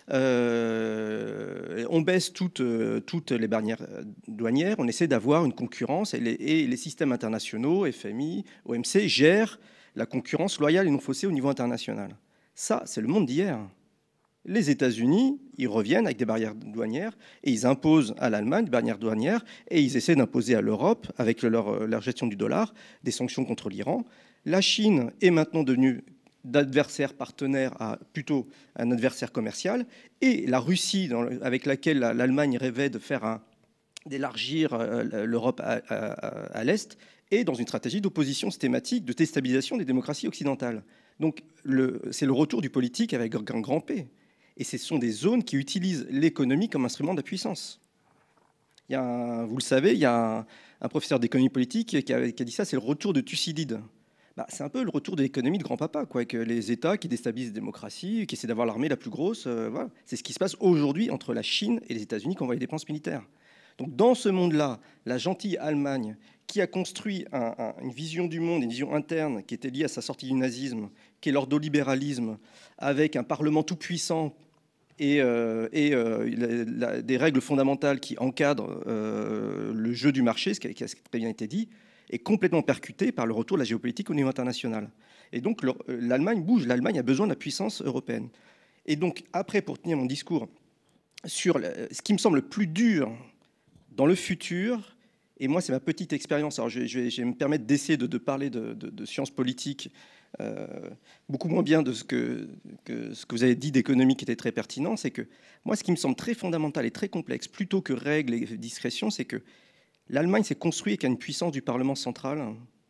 on baisse toutes les barrières douanières, on essaie d'avoir une concurrence, et les systèmes internationaux, FMI, OMC, gèrent la concurrence loyale et non faussée au niveau international. Ça, c'est le monde d'hier. Les États-Unis, ils reviennent avec des barrières douanières et ils imposent à l'Allemagne des barrières douanières et ils essaient d'imposer à l'Europe, avec leur gestion du dollar, des sanctions contre l'Iran. La Chine est maintenant devenue d'adversaire partenaire à plutôt un adversaire commercial, et la Russie, avec laquelle l'Allemagne rêvait d'élargir l'Europe à l'Est, est dans une stratégie d'opposition systématique, de déstabilisation des démocraties occidentales. Donc c'est le retour du politique avec un grand P. Et ce sont des zones qui utilisent l'économie comme instrument de puissance. Vous le savez, il y a un professeur d'économie politique qui a dit ça, c'est le retour de Thucydide. C'est un peu le retour de l'économie de grand-papa, avec les États qui déstabilisent les démocraties, qui essaient d'avoir l'armée la plus grosse. Voilà. C'est ce qui se passe aujourd'hui entre la Chine et les États-Unis quand on voit les dépenses militaires. Donc dans ce monde-là, la gentille Allemagne, qui a construit une vision du monde, une vision interne qui était liée à sa sortie du nazisme, qui est l'ordolibéralisme, avec un parlement tout-puissant et des règles fondamentales qui encadrent le jeu du marché, ce qui a très bien été dit, est complètement percuté par le retour de la géopolitique au niveau international. Et donc l'Allemagne bouge, l'Allemagne a besoin de la puissance européenne. Et donc après, pour tenir mon discours sur ce qui me semble le plus dur dans le futur, et moi c'est ma petite expérience, alors je vais me permettre d'essayer de parler de sciences politiques, beaucoup moins bien de ce que vous avez dit d'économie qui était très pertinent, c'est que moi ce qui me semble très fondamental et très complexe, plutôt que règles et discrétion, c'est que l'Allemagne s'est construite avec une puissance du Parlement central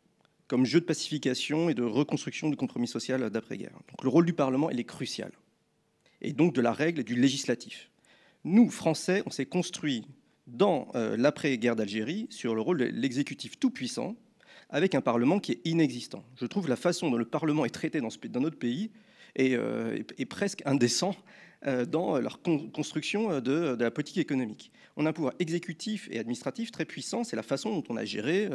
comme jeu de pacification et de reconstruction du compromis social d'après-guerre. Donc le rôle du Parlement, il est crucial, et donc de la règle et du législatif. Nous, Français, on s'est construit dans l'après-guerre d'Algérie sur le rôle de l'exécutif tout-puissant, avec un Parlement qui est inexistant. Je trouve la façon dont le Parlement est traité dans notre pays est presque indécent dans leur construction de la politique économique. On a un pouvoir exécutif et administratif très puissant, c'est la façon dont on a géré.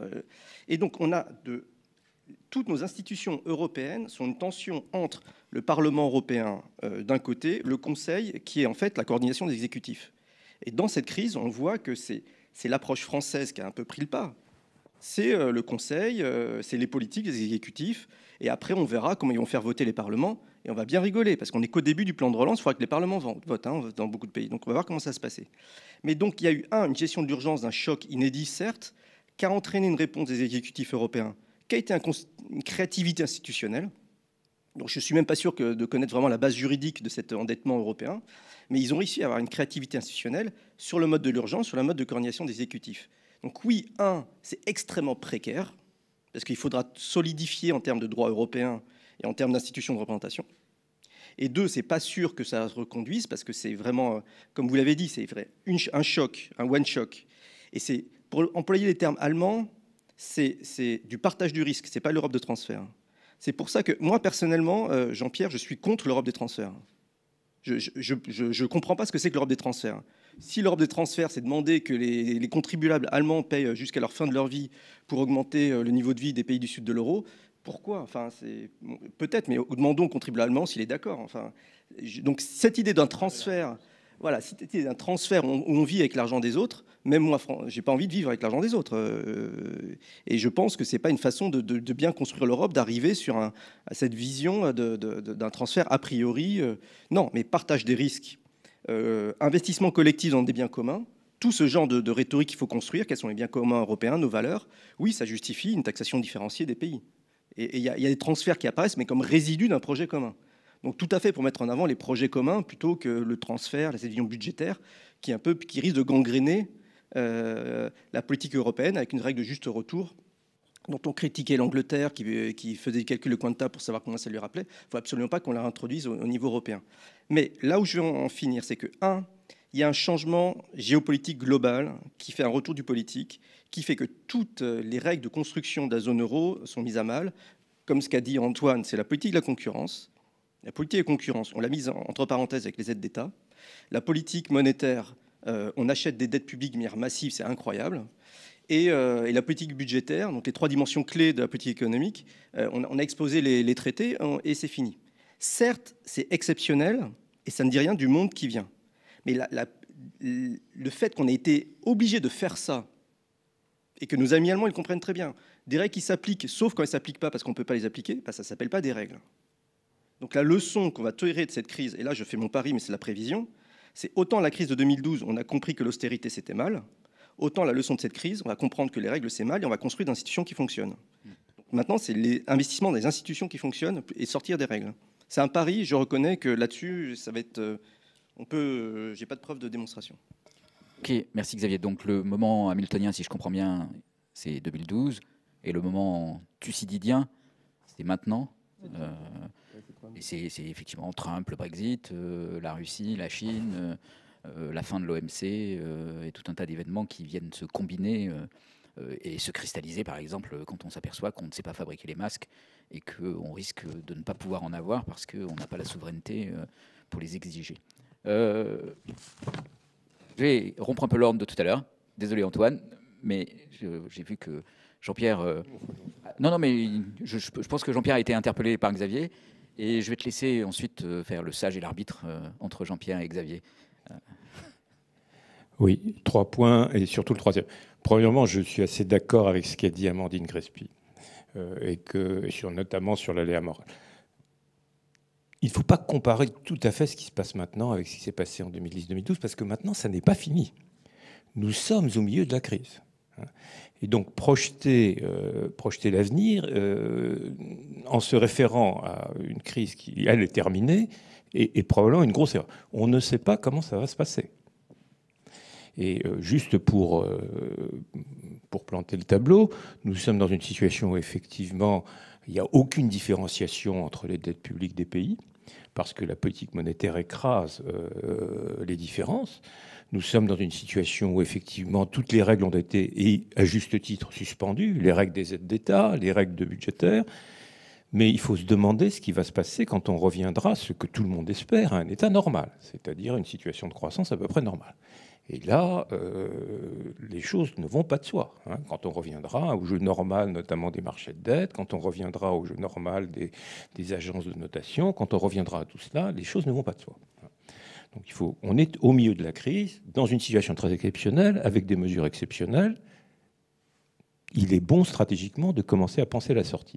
Et donc on a toutes nos institutions européennes sont une tension entre le Parlement européen d'un côté, le Conseil, qui est en fait la coordination des exécutifs. Et dans cette crise, on voit que c'est l'approche française qui a un peu pris le pas. C'est le Conseil, c'est les politiques, les exécutifs, et après on verra comment ils vont faire voter les parlements, et on va bien rigoler, parce qu'on n'est qu'au début du plan de relance, il faudra que les parlements votent dans beaucoup de pays, donc on va voir comment ça va se passer. Mais donc il y a eu une gestion de l'urgence d'un choc inédit, certes, qui a entraîné une réponse des exécutifs européens, qui a été une créativité institutionnelle. Donc je ne suis même pas sûr de connaître vraiment la base juridique de cet endettement européen, mais ils ont réussi à avoir une créativité institutionnelle sur le mode de l'urgence, sur le mode de coordination des exécutifs. Donc oui, c'est extrêmement précaire, parce qu'il faudra solidifier en termes de droit européen et en termes d'institutions de représentation. Et deux, c'est pas sûr que ça se reconduise, parce que c'est vraiment, comme vous l'avez dit, c'est vrai, un choc, un one shock. Et c'est, pour employer les termes allemands, c'est du partage du risque, c'est pas l'Europe de transfert. C'est pour ça que moi, personnellement, Jean-Pierre, je suis contre l'Europe des transferts. Je ne comprends pas ce que c'est que l'Europe des transferts. Si l'Europe des transferts, c'est demander que les contribuables allemands payent jusqu'à leur fin de leur vie pour augmenter le niveau de vie des pays du sud de l'euro, pourquoi? Enfin, peut-être, mais demandons au contribuable allemand s'il est d'accord. Enfin, donc cette idée d'un transfert, voilà, cette idée d'un transfert où on vit avec l'argent des autres, même moi, j'ai pas envie de vivre avec l'argent des autres. Et je pense que c'est pas une façon de bien construire l'Europe, d'arriver à cette vision d'un transfert a priori. Non, mais partage des risques, investissement collectif dans des biens communs, tout ce genre de rhétorique qu'il faut construire. Quels sont les biens communs européens, nos valeurs? Oui, ça justifie une taxation différenciée des pays. Et il y a des transferts qui apparaissent, mais comme résidus d'un projet commun. Donc tout à fait pour mettre en avant les projets communs plutôt que le transfert, la vision budgétaire qui risque de gangréner la politique européenne avec une règle de juste retour dont on critiquait l'Angleterre qui faisait des calculs de coin de table pour savoir combien ça lui rappelait. Il ne faut absolument pas qu'on la réintroduise au niveau européen. Mais là où je vais en finir, c'est que, il y a un changement géopolitique global qui fait un retour du politique, qui fait que toutes les règles de construction de la zone euro sont mises à mal. Comme ce qu'a dit Antoine, c'est la politique de la concurrence. La politique de la concurrence, on l'a mise entre parenthèses avec les aides d'État. La politique monétaire, on achète des dettes publiques de manière massive, c'est incroyable. Et la politique budgétaire, donc les trois dimensions clés de la politique économique, on a exposé les traités et c'est fini. Certes, c'est exceptionnel et ça ne dit rien du monde qui vient. Mais le fait qu'on ait été obligé de faire ça et que nos amis allemands ils comprennent très bien, des règles qui s'appliquent, sauf quand elles ne s'appliquent pas parce qu'on ne peut pas les appliquer, ça ne s'appelle pas des règles. Donc la leçon qu'on va tirer de cette crise, et là je fais mon pari mais c'est la prévision, c'est autant la crise de 2012, on a compris que l'austérité c'était mal, autant la leçon de cette crise, on va comprendre que les règles c'est mal et on va construire des institutions qui fonctionnent. Donc maintenant c'est l'investissement dans les institutions qui fonctionnent et sortir des règles. C'est un pari, je reconnais que là-dessus ça va être... j'ai pas de preuve de démonstration. Ok, merci Xavier. Donc le moment hamiltonien, si je comprends bien, c'est 2012, et le moment thucydidien, c'est maintenant. Et c'est effectivement Trump, le Brexit, la Russie, la Chine, la fin de l'OMC, et tout un tas d'événements qui viennent se combiner et se cristalliser, par exemple, quand on s'aperçoit qu'on ne sait pas fabriquer les masques et qu'on risque de ne pas pouvoir en avoir parce qu'on n'a pas la souveraineté pour les exiger. Je vais rompre un peu l'ordre de tout à l'heure. Désolé Antoine, mais j'ai vu que Jean-Pierre... Non, mais je pense que Jean-Pierre a été interpellé par Xavier, et je vais te laisser ensuite faire le sage et l'arbitre entre Jean-Pierre et Xavier. Oui, 3 points, et surtout le troisième. Premièrement, je suis assez d'accord avec ce qu'a dit Amandine Crespi, notamment sur l'aléa moral. Il ne faut pas comparer tout à fait ce qui se passe maintenant avec ce qui s'est passé en 2010-2012, parce que maintenant, ça n'est pas fini. Nous sommes au milieu de la crise. Et donc, projeter l'avenir en se référant à une crise qui, elle, est terminée, est probablement une grosse erreur. On ne sait pas comment ça va se passer. Et juste pour planter le tableau, nous sommes dans une situation où effectivement il n'y a aucune différenciation entre les dettes publiques des pays, parce que la politique monétaire écrase les différences. Nous sommes dans une situation où effectivement toutes les règles ont été, et à juste titre, suspendues, les règles des aides d'État, les règles de budgétaires. Mais il faut se demander ce qui va se passer quand on reviendra, ce que tout le monde espère, à un état normal, c'est-à-dire une situation de croissance à peu près normale. Et là, les choses ne vont pas de soi. Quand on reviendra au jeu normal, notamment des marchés de dette, quand on reviendra au jeu normal des agences de notation, quand on reviendra à tout cela, les choses ne vont pas de soi. Donc on est au milieu de la crise, dans une situation très exceptionnelle, avec des mesures exceptionnelles. Il est bon stratégiquement de commencer à penser la sortie.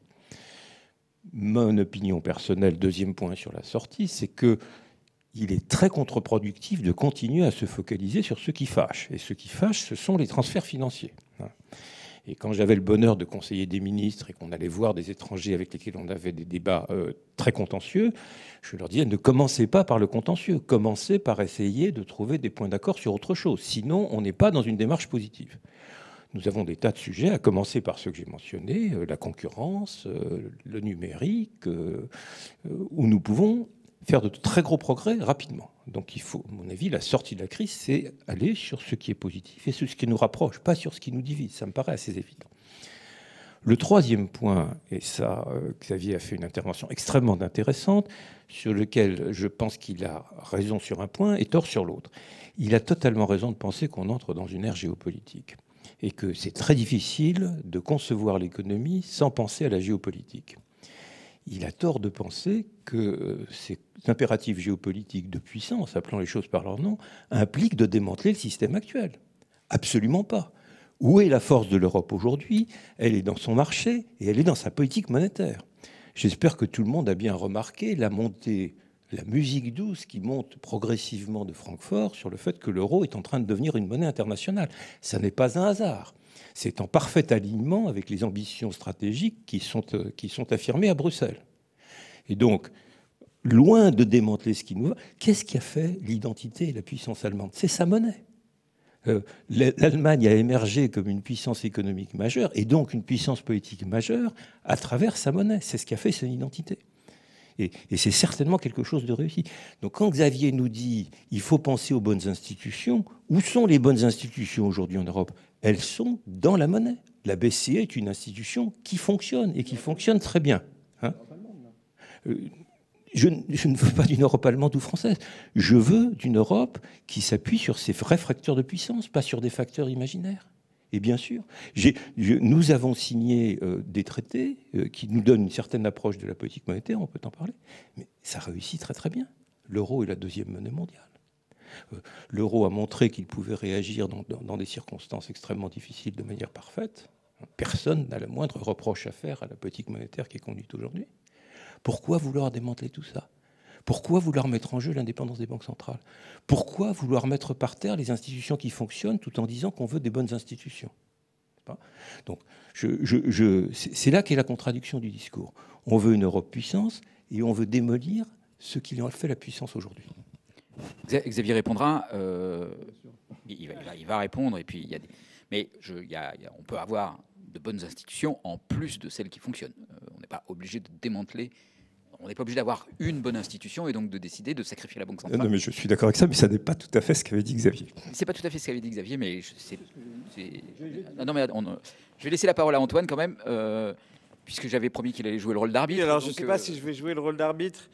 Mon opinion personnelle, deuxième point sur la sortie, c'est que il est très contre-productif de continuer à se focaliser sur ce qui fâche. Et ce qui fâche, ce sont les transferts financiers. Et quand j'avais le bonheur de conseiller des ministres et qu'on allait voir des étrangers avec lesquels on avait des débats très contentieux, je leur disais, ne commencez pas par le contentieux, commencez par essayer de trouver des points d'accord sur autre chose. Sinon, on n'est pas dans une démarche positive. Nous avons des tas de sujets, à commencer par ceux que j'ai mentionnés, la concurrence, le numérique, où nous pouvons faire de très gros progrès rapidement. Donc il faut, à mon avis, la sortie de la crise, c'est aller sur ce qui est positif et sur ce qui nous rapproche, pas sur ce qui nous divise. Ça me paraît assez évident. Le troisième point, et ça, Xavier a fait une intervention extrêmement intéressante, sur lequel je pense qu'il a raison sur un point et tort sur l'autre. Il a totalement raison de penser qu'on entre dans une ère géopolitique et que c'est très difficile de concevoir l'économie sans penser à la géopolitique. Il a tort de penser que ces impératifs géopolitiques de puissance, appelons les choses par leur nom, impliquent de démanteler le système actuel. Absolument pas. Où est la force de l'Europe aujourd'hui? Elle est dans son marché et elle est dans sa politique monétaire. J'espère que tout le monde a bien remarqué la montée, la musique douce qui monte progressivement de Francfort sur le fait que l'euro est en train de devenir une monnaie internationale. Ça n'est pas un hasard. C'est en parfait alignement avec les ambitions stratégiques qui sont affirmées à Bruxelles. Et donc, loin de démanteler ce qui nous va, qu'est-ce qui a fait l'identité et la puissance allemande? C'est sa monnaie. L'Allemagne a émergé comme une puissance économique majeure et donc une puissance politique majeure à travers sa monnaie. C'est ce qui a fait son identité. Et c'est certainement quelque chose de réussi. Donc quand Xavier nous dit il faut penser aux bonnes institutions, où sont les bonnes institutions aujourd'hui en Europe? Elles sont dans la monnaie. La BCE est une institution qui fonctionne et qui fonctionne très bien. Je ne veux pas d'une Europe allemande ou française. Je veux d'une Europe qui s'appuie sur ses vrais facteurs de puissance, pas sur des facteurs imaginaires. Et bien sûr, nous avons signé des traités qui nous donnent une certaine approche de la politique monétaire, on peut en parler, mais ça réussit très très bien. L'euro est la deuxième monnaie mondiale. L'euro a montré qu'il pouvait réagir dans des circonstances extrêmement difficiles de manière parfaite. Personne n'a le moindre reproche à faire à la politique monétaire qui est conduite aujourd'hui. Pourquoi vouloir démanteler tout ça? Pourquoi vouloir mettre en jeu l'indépendance des banques centrales? Pourquoi vouloir mettre par terre les institutions qui fonctionnent tout en disant qu'on veut des bonnes institutions? Donc, c'est là qu'est la contradiction du discours. On veut une Europe puissance et on veut démolir ce qui en fait la puissance aujourd'hui. Xavier répondra. Il va répondre. Et puis il y a mais on peut avoir de bonnes institutions en plus de celles qui fonctionnent. On n'est pas obligé de démanteler. On n'est pas obligé d'avoir une bonne institution et donc de décider de sacrifier la Banque centrale. Non, mais je suis d'accord avec ça, mais ça n'est pas tout à fait ce qu'avait dit Xavier. C'est pas tout à fait ce qu'avait dit Xavier, mais je vais laisser la parole à Antoine quand même, puisque j'avais promis qu'il allait jouer le rôle d'arbitre. Oui, alors je ne sais pas si je vais jouer le rôle d'arbitre.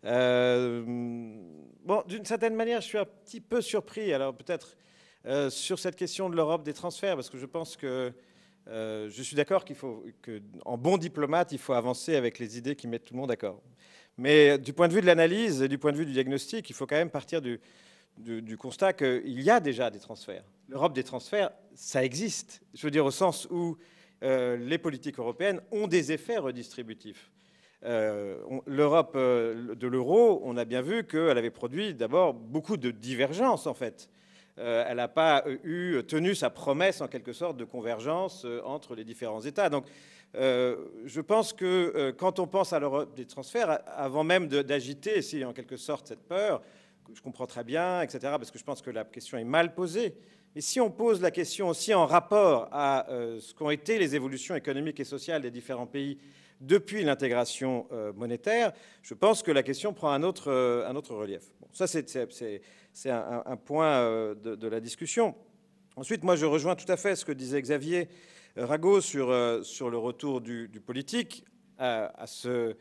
Bon, d'une certaine manière, je suis un petit peu surpris. Alors peut-être sur cette question de l'Europe des transferts, parce que je pense que je suis d'accord qu'en bon diplomate, il faut avancer avec les idées qui mettent tout le monde d'accord. Mais du point de vue de l'analyse et du point de vue du diagnostic, il faut quand même partir du constat qu'il y a déjà des transferts. L'Europe des transferts, ça existe. Je veux dire au sens où les politiques européennes ont des effets redistributifs. L'Europe de l'euro, on a bien vu qu'elle avait produit d'abord beaucoup de divergences en fait. Elle n'a pas tenu sa promesse en quelque sorte de convergence entre les différents États. Donc je pense que quand on pense à l'Europe des transferts, avant même d'agiter en quelque sorte cette peur, que je comprends très bien, etc., parce que je pense que la question est mal posée, Mais si on pose la question aussi en rapport à ce qu'ont été les évolutions économiques et sociales des différents pays depuis l'intégration monétaire, je pense que la question prend un autre relief. Bon, ça, c'est un point de la discussion. Ensuite, moi, je rejoins tout à fait ce que disait Xavier Rago sur le retour du politique, à ce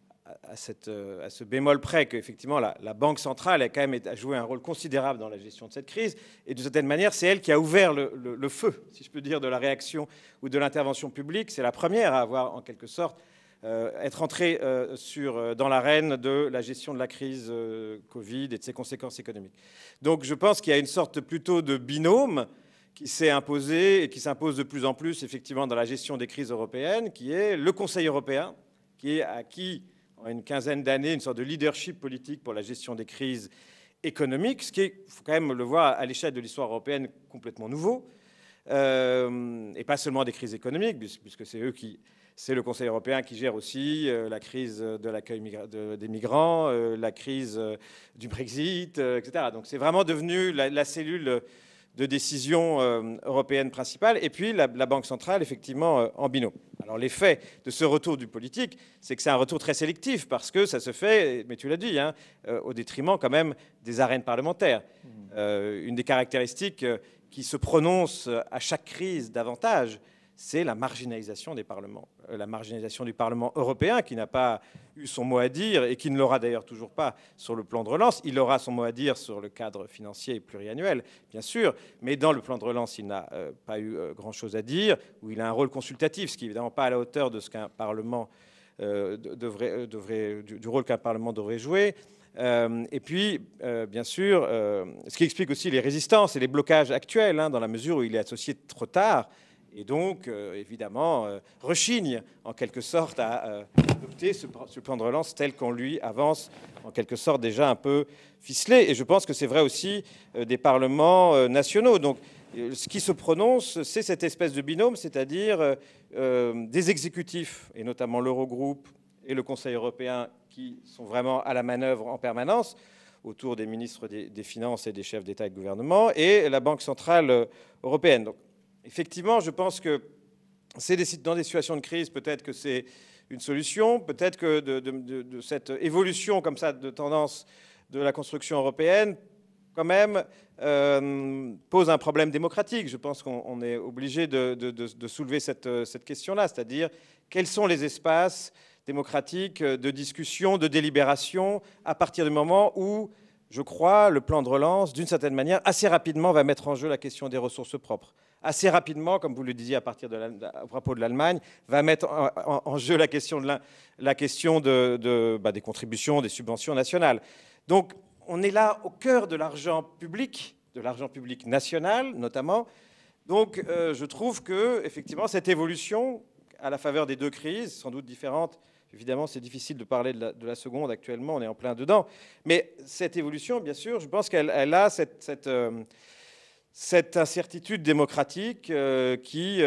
bémol près qu'effectivement la Banque centrale a joué un rôle considérable dans la gestion de cette crise. Et de certaine manière, c'est elle qui a ouvert le feu, si je peux dire, de la réaction ou de l'intervention publique. C'est la première à avoir, en quelque sorte, être entrée dans l'arène de la gestion de la crise Covid et de ses conséquences économiques. Donc je pense qu'il y a une sorte plutôt de binôme qui s'est imposé et qui s'impose de plus en plus effectivement dans la gestion des crises européennes, qui est le Conseil européen, qui a acquis en une quinzaine d'années une sorte de leadership politique pour la gestion des crises économiques, ce qui est, il faut quand même le voir à l'échelle de l'histoire européenne, complètement nouveau, et pas seulement des crises économiques, puisque c'est le Conseil européen qui gère aussi la crise de l'accueil des migrants, la crise du Brexit, etc. Donc c'est vraiment devenu la cellule de décision européenne principale, et puis la Banque centrale, effectivement, en binôme. Alors l'effet de ce retour du politique, c'est que c'est un retour très sélectif, parce que ça se fait, mais tu l'as dit, hein, au détriment quand même des arènes parlementaires. Une des caractéristiques qui se prononce à chaque crise davantage, c'est la marginalisation des parlements. La marginalisation du Parlement européen, qui n'a pas eu son mot à dire et qui ne l'aura d'ailleurs toujours pas sur le plan de relance. Il aura son mot à dire sur le cadre financier pluriannuel, bien sûr, mais dans le plan de relance, il n'a pas eu grand-chose à dire, où il a un rôle consultatif, ce qui n'est évidemment pas à la hauteur de ce qu'un Parlement du rôle qu'un Parlement devrait jouer. Et puis, bien sûr, ce qui explique aussi les résistances et les blocages actuels, hein, dans la mesure où il est associé trop tard, et donc, évidemment, rechigne en quelque sorte à adopter ce plan de relance tel qu'on lui avance, en quelque sorte déjà un peu ficelé. Et je pense que c'est vrai aussi des parlements nationaux. Donc, ce qui se prononce, c'est cette espèce de binôme, c'est-à-dire des exécutifs, et notamment l'Eurogroupe et le Conseil européen, qui sont vraiment à la manœuvre en permanence, autour des ministres des Finances et des chefs d'État et de gouvernement, et la Banque centrale européenne. Donc, effectivement, je pense que dans des situations de crise, peut-être que c'est une solution, peut-être que de cette évolution comme ça de tendance de la construction européenne, quand même, pose un problème démocratique. Je pense qu'on est obligé de soulever cette question-là, c'est-à-dire quels sont les espaces démocratiques de discussion, de délibération, à partir du moment où, je crois, le plan de relance, d'une certaine manière, assez rapidement va mettre en jeu la question des ressources propres. Assez rapidement, comme vous le disiez à propos de l'Allemagne, va mettre en jeu la question des contributions, des subventions nationales. Donc, on est là au cœur de l'argent public national notamment. Donc, je trouve que, effectivement, cette évolution, à la faveur des deux crises, sans doute différentes, évidemment, c'est difficile de parler de la seconde actuellement, on est en plein dedans. Mais cette évolution, bien sûr, je pense qu'elle a cette incertitude démocratique qui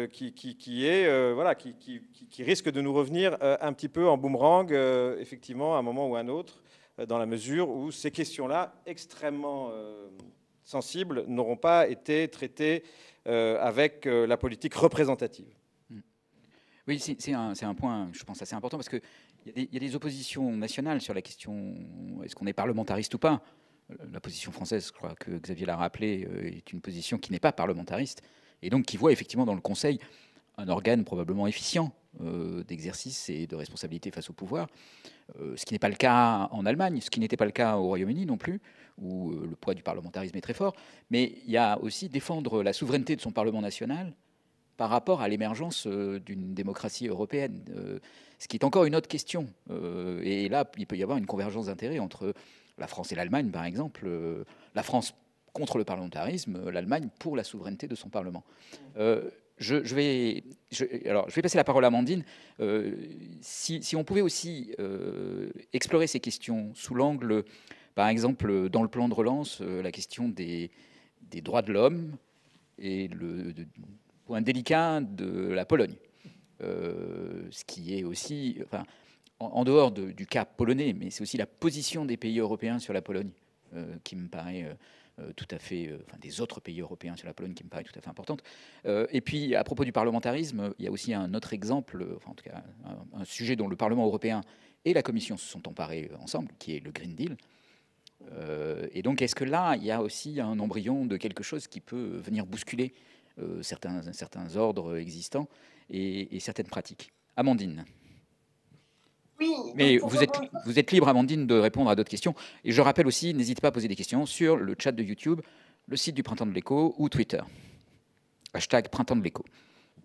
risque de nous revenir un petit peu en boomerang, effectivement, à un moment ou à un autre, dans la mesure où ces questions-là, extrêmement sensibles, n'auront pas été traitées avec la politique représentative. Oui, c'est un point, je pense, assez important, parce qu'il y a des oppositions nationales sur la question est-ce qu'on est parlementariste ou pas. La position française, je crois que Xavier l'a rappelé, est une position qui n'est pas parlementariste, et donc qui voit effectivement dans le Conseil un organe probablement efficient d'exercice et de responsabilité face au pouvoir, ce qui n'est pas le cas en Allemagne, ce qui n'était pas le cas au Royaume-Uni non plus, où le poids du parlementarisme est très fort. Mais il y a aussi défendre la souveraineté de son Parlement national par rapport à l'émergence d'une démocratie européenne, ce qui est encore une autre question. Et là, il peut y avoir une convergence d'intérêts entre la France et l'Allemagne, par exemple. La France contre le parlementarisme, l'Allemagne pour la souveraineté de son Parlement. Je vais passer la parole à Amandine. Si on pouvait aussi explorer ces questions sous l'angle, par exemple, dans le plan de relance, la question des droits de l'homme et le point délicat de la Pologne. Ce qui est aussi, enfin, en dehors du cas polonais, mais c'est aussi la position des pays européens sur la Pologne qui me paraît tout à fait, des autres pays européens sur la Pologne qui me paraît tout à fait importante. Et puis, à propos du parlementarisme, il y a aussi un autre exemple, en tout cas un sujet dont le Parlement européen et la Commission se sont emparés ensemble, qui est le Green Deal. Et donc, est-ce que là, il y a aussi un embryon de quelque chose qui peut venir bousculer certains ordres existants et certaines pratiques? Amandine. Oui, mais vous êtes libre, Amandine, de répondre à d'autres questions. Et je rappelle aussi, n'hésitez pas à poser des questions sur le chat de YouTube, le site du Printemps de l'Écho ou Twitter. Hashtag Printemps de l'Écho.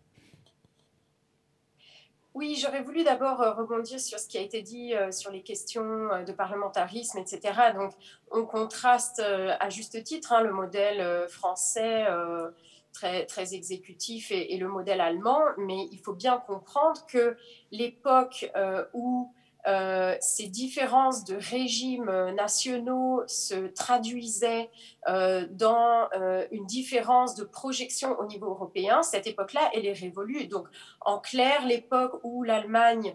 Oui, j'aurais voulu d'abord rebondir sur ce qui a été dit sur les questions de parlementarisme, etc. Donc, on contraste à juste titre le modèle français très exécutif et le modèle allemand, mais il faut bien comprendre que l'époque où ces différences de régimes nationaux se traduisaient dans une différence de projection au niveau européen, cette époque-là, elle est révolue. Donc, en clair, l'époque où l'Allemagne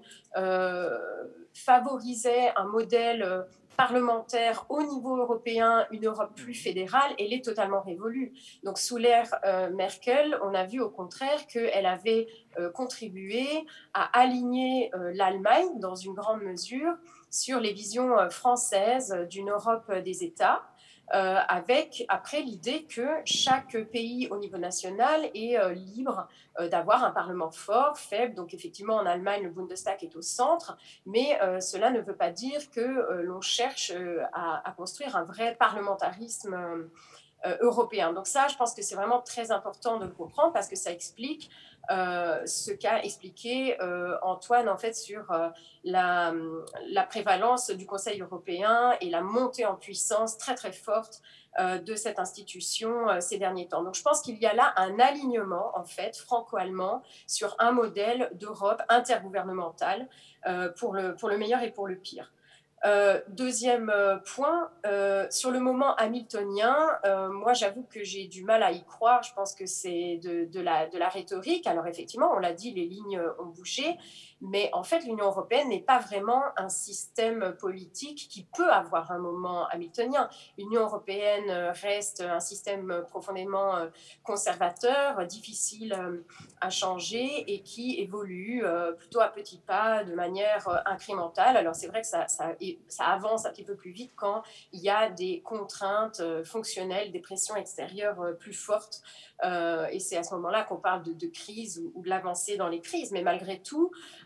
favorisait un modèle parlementaire au niveau européen, une Europe plus fédérale, elle est totalement révolue. Donc, sous l'ère Merkel, on a vu au contraire qu'elle avait contribué à aligner l'Allemagne dans une grande mesure sur les visions françaises d'une Europe des États, avec après l'idée que chaque pays au niveau national est libre d'avoir un parlement fort, faible. Donc effectivement, en Allemagne, le Bundestag est au centre, mais cela ne veut pas dire que l'on cherche à construire un vrai parlementarisme européen. Donc ça, je pense que c'est vraiment très important de le comprendre parce que ça explique ce qu'a expliqué Antoine en fait sur la prévalence du Conseil européen et la montée en puissance très très forte de cette institution ces derniers temps. Donc je pense qu'il y a là un alignement en fait franco-allemand sur un modèle d'Europe intergouvernementale pour le meilleur et pour le pire. Deuxième point, sur le moment hamiltonien, moi j'avoue que j'ai du mal à y croire, je pense que c'est de la rhétorique. Alors effectivement, on l'a dit, les lignes ont bougé, mais en fait l'Union européenne n'est pas vraiment un système politique qui peut avoir un moment hamiltonien. L'Union européenne reste un système profondément conservateur, difficile à changer et qui évolue plutôt à petits pas, de manière incrémentale. Alors c'est vrai que ça avance un petit peu plus vite quand il y a des contraintes fonctionnelles, des pressions extérieures plus fortes. Et c'est à ce moment-là qu'on parle de crise ou de l'avancée dans les crises. Mais malgré tout,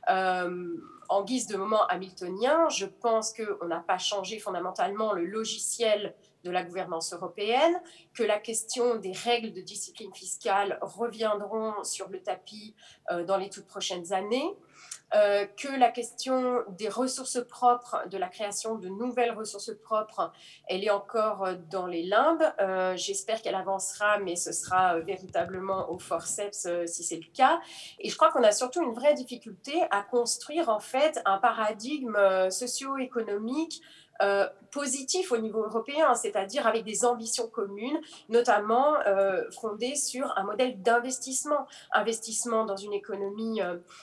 en guise de moment hamiltonien, je pense qu'on n'a pas changé fondamentalement le logiciel de la gouvernance européenne, que la question des règles de discipline fiscale reviendront sur le tapis dans les toutes prochaines années, que la question des ressources propres, de la création de nouvelles ressources propres, elle est encore dans les limbes. J'espère qu'elle avancera, mais ce sera véritablement au forceps si c'est le cas. Et je crois qu'on a surtout une vraie difficulté à construire en fait un paradigme socio-économique positif au niveau européen, c'est-à-dire avec des ambitions communes, notamment fondées sur un modèle d'investissement, investissement dans une économie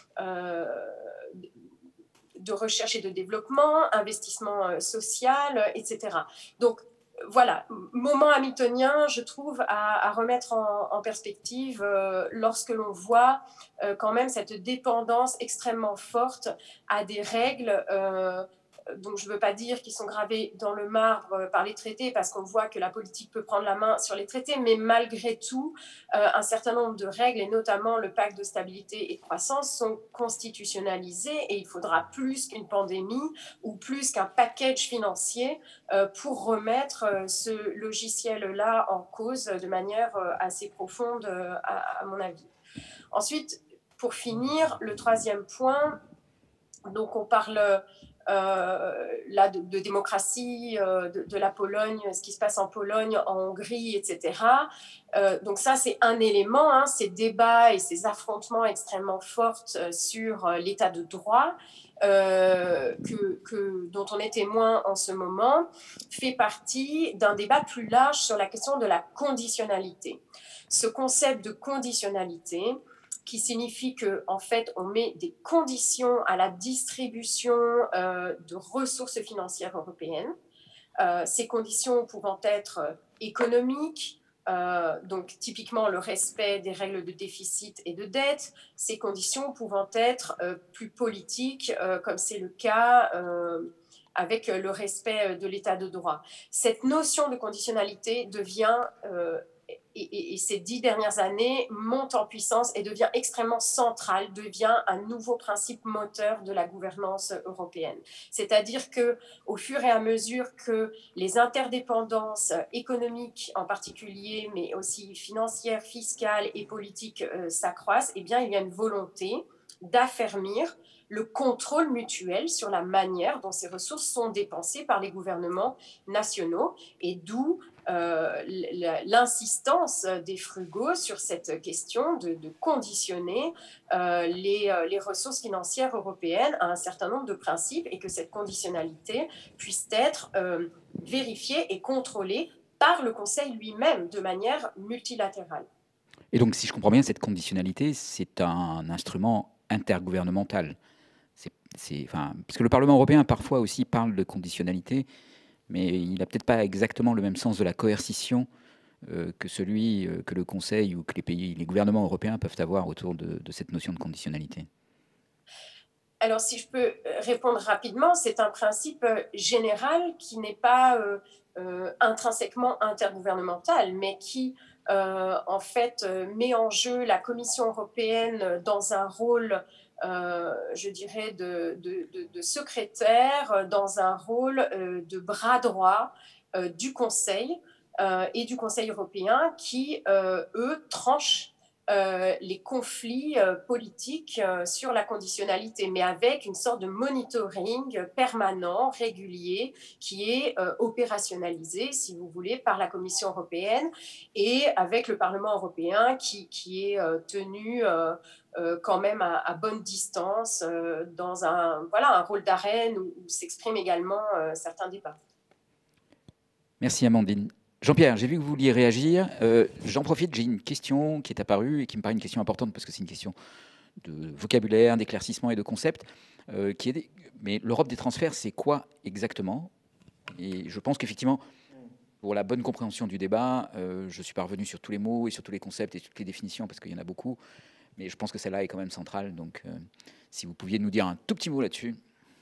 de recherche et de développement, investissement social, etc. Donc voilà, moment hamiltonien, je trouve, à remettre en perspective lorsque l'on voit quand même cette dépendance extrêmement forte à des règles donc je ne veux pas dire qu'ils sont gravés dans le marbre par les traités, parce qu'on voit que la politique peut prendre la main sur les traités, mais malgré tout, un certain nombre de règles, et notamment le pacte de stabilité et de croissance, sont constitutionnalisées, et il faudra plus qu'une pandémie ou plus qu'un package financier pour remettre ce logiciel-là en cause de manière assez profonde, à mon avis. Ensuite, pour finir, le troisième point, donc on parle là de démocratie, de la Pologne, ce qui se passe en Pologne, en Hongrie, etc. Donc ça, c'est un élément, ces débats et ces affrontements extrêmement forts sur l'état de droit dont on est témoin en ce moment, fait partie d'un débat plus large sur la question de la conditionnalité. Ce concept de conditionnalité, qui signifie qu'en fait, on met des conditions à la distribution de ressources financières européennes. ces conditions pouvant être économiques, donc typiquement le respect des règles de déficit et de dette, ces conditions pouvant être plus politiques, comme c'est le cas avec le respect de l'état de droit. Cette notion de conditionnalité devient, et ces 10 dernières années, monte en puissance et devient extrêmement centrale, devient un nouveau principe moteur de la gouvernance européenne. C'est-à-dire qu'au fur et à mesure que les interdépendances économiques en particulier, mais aussi financières, fiscales et politiques s'accroissent, eh bien, il y a une volonté d'affermir le contrôle mutuel sur la manière dont ces ressources sont dépensées par les gouvernements nationaux, et d'où l'insistance des frugaux sur cette question de conditionner les ressources financières européennes à un certain nombre de principes, et que cette conditionnalité puisse être vérifiée et contrôlée par le Conseil lui-même de manière multilatérale. Et donc, si je comprends bien, cette conditionnalité, c'est un instrument intergouvernemental. Parce que le Parlement européen, parfois aussi, parle de conditionnalité, mais il n'a peut-être pas exactement le même sens de la coercition que celui que le Conseil ou que les gouvernements européens peuvent avoir autour de cette notion de conditionnalité. Alors, si je peux répondre rapidement, c'est un principe général qui n'est pas intrinsèquement intergouvernemental, mais qui, en fait, met en jeu la Commission européenne dans un rôle, je dirais, de secrétaire, dans un rôle de bras droit du Conseil et du Conseil européen qui, eux, tranchent les conflits politiques sur la conditionnalité, mais avec une sorte de monitoring permanent, régulier, qui est opérationnalisé, si vous voulez, par la Commission européenne, et avec le Parlement européen qui est tenu quand même à bonne distance dans un rôle d'arène où s'expriment également certains débats. Merci Amandine. Jean-Pierre, j'ai vu que vous vouliez réagir. J'en profite, j'ai une question qui est apparue et qui me paraît une question importante parce que c'est une question de vocabulaire, d'éclaircissement et de concept. Mais l'Europe des transferts, c'est quoi exactement? Et je pense qu'effectivement, pour la bonne compréhension du débat, je ne suis pas revenu sur tous les mots et sur tous les concepts et toutes les définitions parce qu'il y en a beaucoup. Mais je pense que celle-là est quand même centrale. Donc, si vous pouviez nous dire un tout petit mot là-dessus.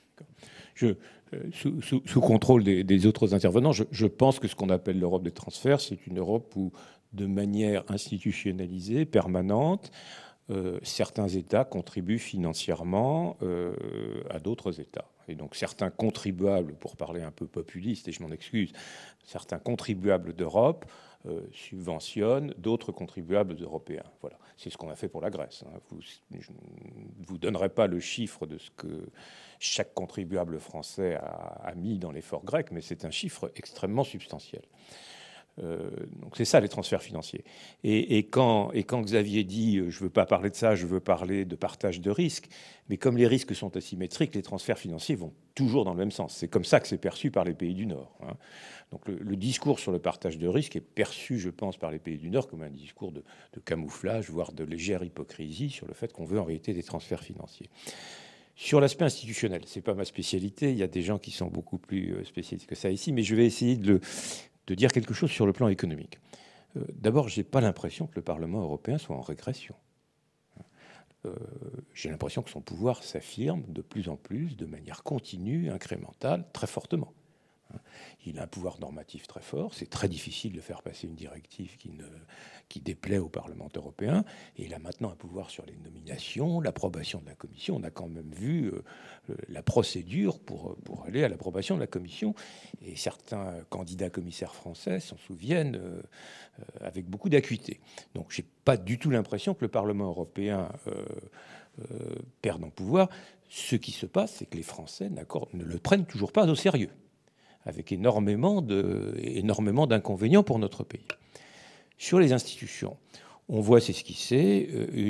Sous contrôle des autres intervenants, je pense que ce qu'on appelle l'Europe des transferts, c'est une Europe où, de manière institutionnalisée, permanente, certains États contribuent financièrement à d'autres États. Et donc certains contribuables, pour parler un peu populiste, et je m'en excuse, certains contribuables d'Europe subventionnent d'autres contribuables européens. Voilà, c'est ce qu'on a fait pour la Grèce. Je ne vous donnerai pas le chiffre de ce que chaque contribuable français a mis dans l'effort grec, mais c'est un chiffre extrêmement substantiel. Donc c'est ça les transferts financiers. Et quand Xavier dit je ne veux pas parler de ça, je veux parler de partage de risques, mais comme les risques sont asymétriques, les transferts financiers vont toujours dans le même sens. C'est comme ça que c'est perçu par les pays du Nord. Donc le discours sur le partage de risques est perçu, je pense, par les pays du Nord comme un discours de camouflage, voire de légère hypocrisie sur le fait qu'on veut en réalité des transferts financiers. Sur l'aspect institutionnel, ce n'est pas ma spécialité, il y a des gens qui sont beaucoup plus spécialistes que ça ici, mais je vais essayer de dire quelque chose sur le plan économique. D'abord, je n'ai pas l'impression que le Parlement européen soit en régression. J'ai l'impression que son pouvoir s'affirme de plus en plus, de manière continue, incrémentale, très fortement. Il a un pouvoir normatif très fort. C'est très difficile de faire passer une directive qui déplaît au Parlement européen. Et il a maintenant un pouvoir sur les nominations, l'approbation de la Commission. On a quand même vu la procédure pour aller à l'approbation de la Commission. Et certains candidats commissaires français s'en souviennent avec beaucoup d'acuité. Donc je n'ai pas du tout l'impression que le Parlement européen perde en pouvoir. Ce qui se passe, c'est que les Français ne le prennent toujours pas au sérieux, avec énormément d'inconvénients pour notre pays. Sur les institutions, on voit s'esquisser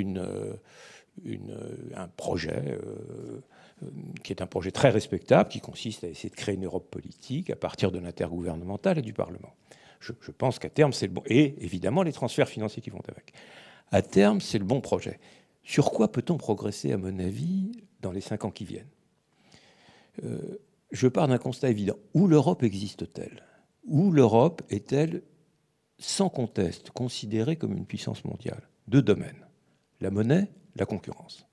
un projet qui est un projet très respectable, qui consiste à essayer de créer une Europe politique à partir de l'intergouvernemental et du Parlement. Je pense qu'à terme, c'est le bon... Et évidemment, les transferts financiers qui vont avec. À terme, c'est le bon projet. Sur quoi peut-on progresser, à mon avis, dans les 5 ans qui viennent ? je pars d'un constat évident. Où l'Europe existe-t-elle? Où l'Europe est-elle, sans conteste, considérée comme une puissance mondiale? 2 domaines. La monnaie, la concurrence.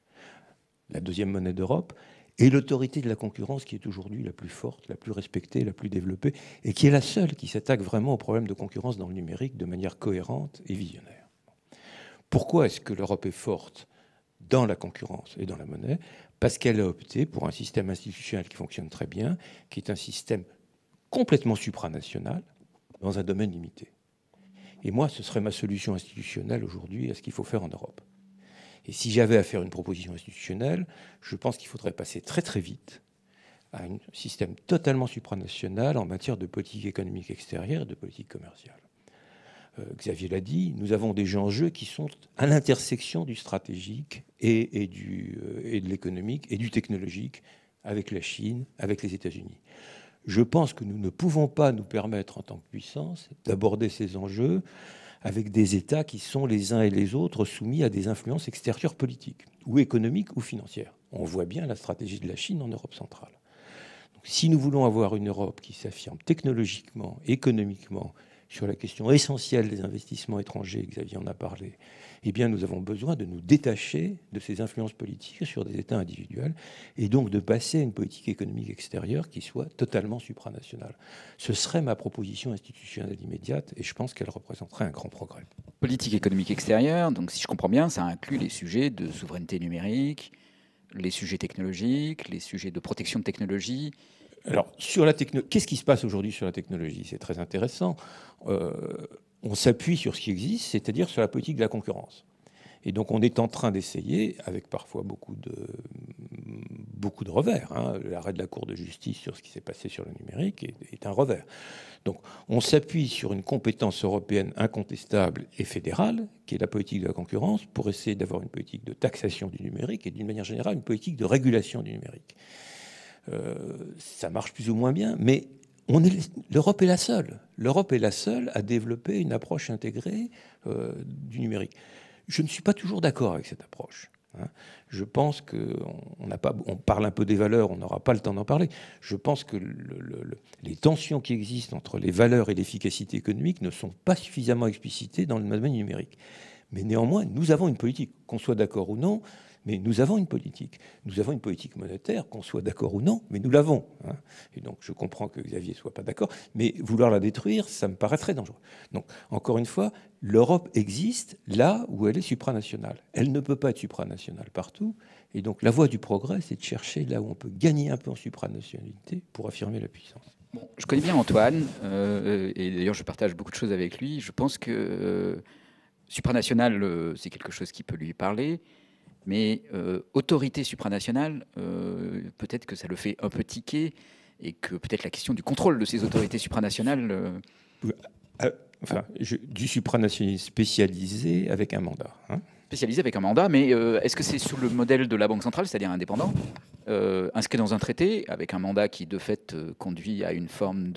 La deuxième monnaie d'Europe est l'autorité de la concurrence qui est aujourd'hui la plus forte, la plus respectée, la plus développée, et qui est la seule qui s'attaque vraiment au problème de concurrence dans le numérique de manière cohérente et visionnaire. Pourquoi est-ce que l'Europe est forte dans la concurrence et dans la monnaie? Parce qu'elle a opté pour un système institutionnel qui fonctionne très bien, qui est un système complètement supranational dans un domaine limité. Et moi, ce serait ma solution institutionnelle aujourd'hui à ce qu'il faut faire en Europe. Et si j'avais à faire une proposition institutionnelle, je pense qu'il faudrait passer très très vite à un système totalement supranational en matière de politique économique extérieure et de politique commerciale. Xavier l'a dit, nous avons des enjeux qui sont à l'intersection du stratégique et de l'économique et du technologique avec la Chine, avec les États-Unis. Je pense que nous ne pouvons pas nous permettre en tant que puissance d'aborder ces enjeux avec des États qui sont les uns et les autres soumis à des influences extérieures politiques, ou économiques ou financières. On voit bien la stratégie de la Chine en Europe centrale. Donc, si nous voulons avoir une Europe qui s'affirme technologiquement, économiquement, sur la question essentielle des investissements étrangers, Xavier en a parlé, eh bien, nous avons besoin de nous détacher de ces influences politiques sur des États individuels et donc de passer à une politique économique extérieure qui soit totalement supranationale. Ce serait ma proposition institutionnelle immédiate et je pense qu'elle représenterait un grand progrès. Politique économique extérieure, donc si je comprends bien, ça inclut les sujets de souveraineté numérique, les sujets technologiques, les sujets de protection de technologie. Alors, sur la qu'est-ce qui se passe aujourd'hui sur la technologie? C'est très intéressant. On s'appuie sur ce qui existe, c'est-à-dire sur la politique de la concurrence. Et donc, on est en train d'essayer, avec parfois beaucoup de revers, hein, l'arrêt de la Cour de justice sur ce qui s'est passé sur le numérique est un revers. Donc, on s'appuie sur une compétence européenne incontestable et fédérale, qui est la politique de la concurrence, pour essayer d'avoir une politique de taxation du numérique et d'une manière générale, une politique de régulation du numérique. Ça marche plus ou moins bien, mais l'Europe est la seule. L'Europe est la seule à développer une approche intégrée du numérique. Je ne suis pas toujours d'accord avec cette approche. Hein. Je pense on parle un peu des valeurs, on n'aura pas le temps d'en parler. Je pense que les tensions qui existent entre les valeurs et l'efficacité économique ne sont pas suffisamment explicitées dans le domaine numérique. Mais néanmoins, nous avons une politique, qu'on soit d'accord ou non. Mais nous avons une politique. Nous avons une politique monétaire, qu'on soit d'accord ou non, mais nous l'avons. Hein. Et donc, je comprends que Xavier ne soit pas d'accord, mais vouloir la détruire, ça me paraît très dangereux. Donc, encore une fois, l'Europe existe là où elle est supranationale. Elle ne peut pas être supranationale partout. Et donc, la voie du progrès, c'est de chercher là où on peut gagner un peu en supranationalité pour affirmer la puissance. Bon, je connais bien Antoine, et d'ailleurs, je partage beaucoup de choses avec lui. Je pense que supranational, c'est quelque chose qui peut lui parler. Mais autorité supranationale, peut-être que ça le fait un peu tiquer et que peut-être la question du contrôle de ces autorités supranationales... du supranationalisme spécialisé avec un mandat. Hein. Spécialisé avec un mandat, mais est-ce que c'est sous le modèle de la Banque centrale, c'est-à-dire indépendant, inscrit dans un traité, avec un mandat qui, de fait, conduit à une forme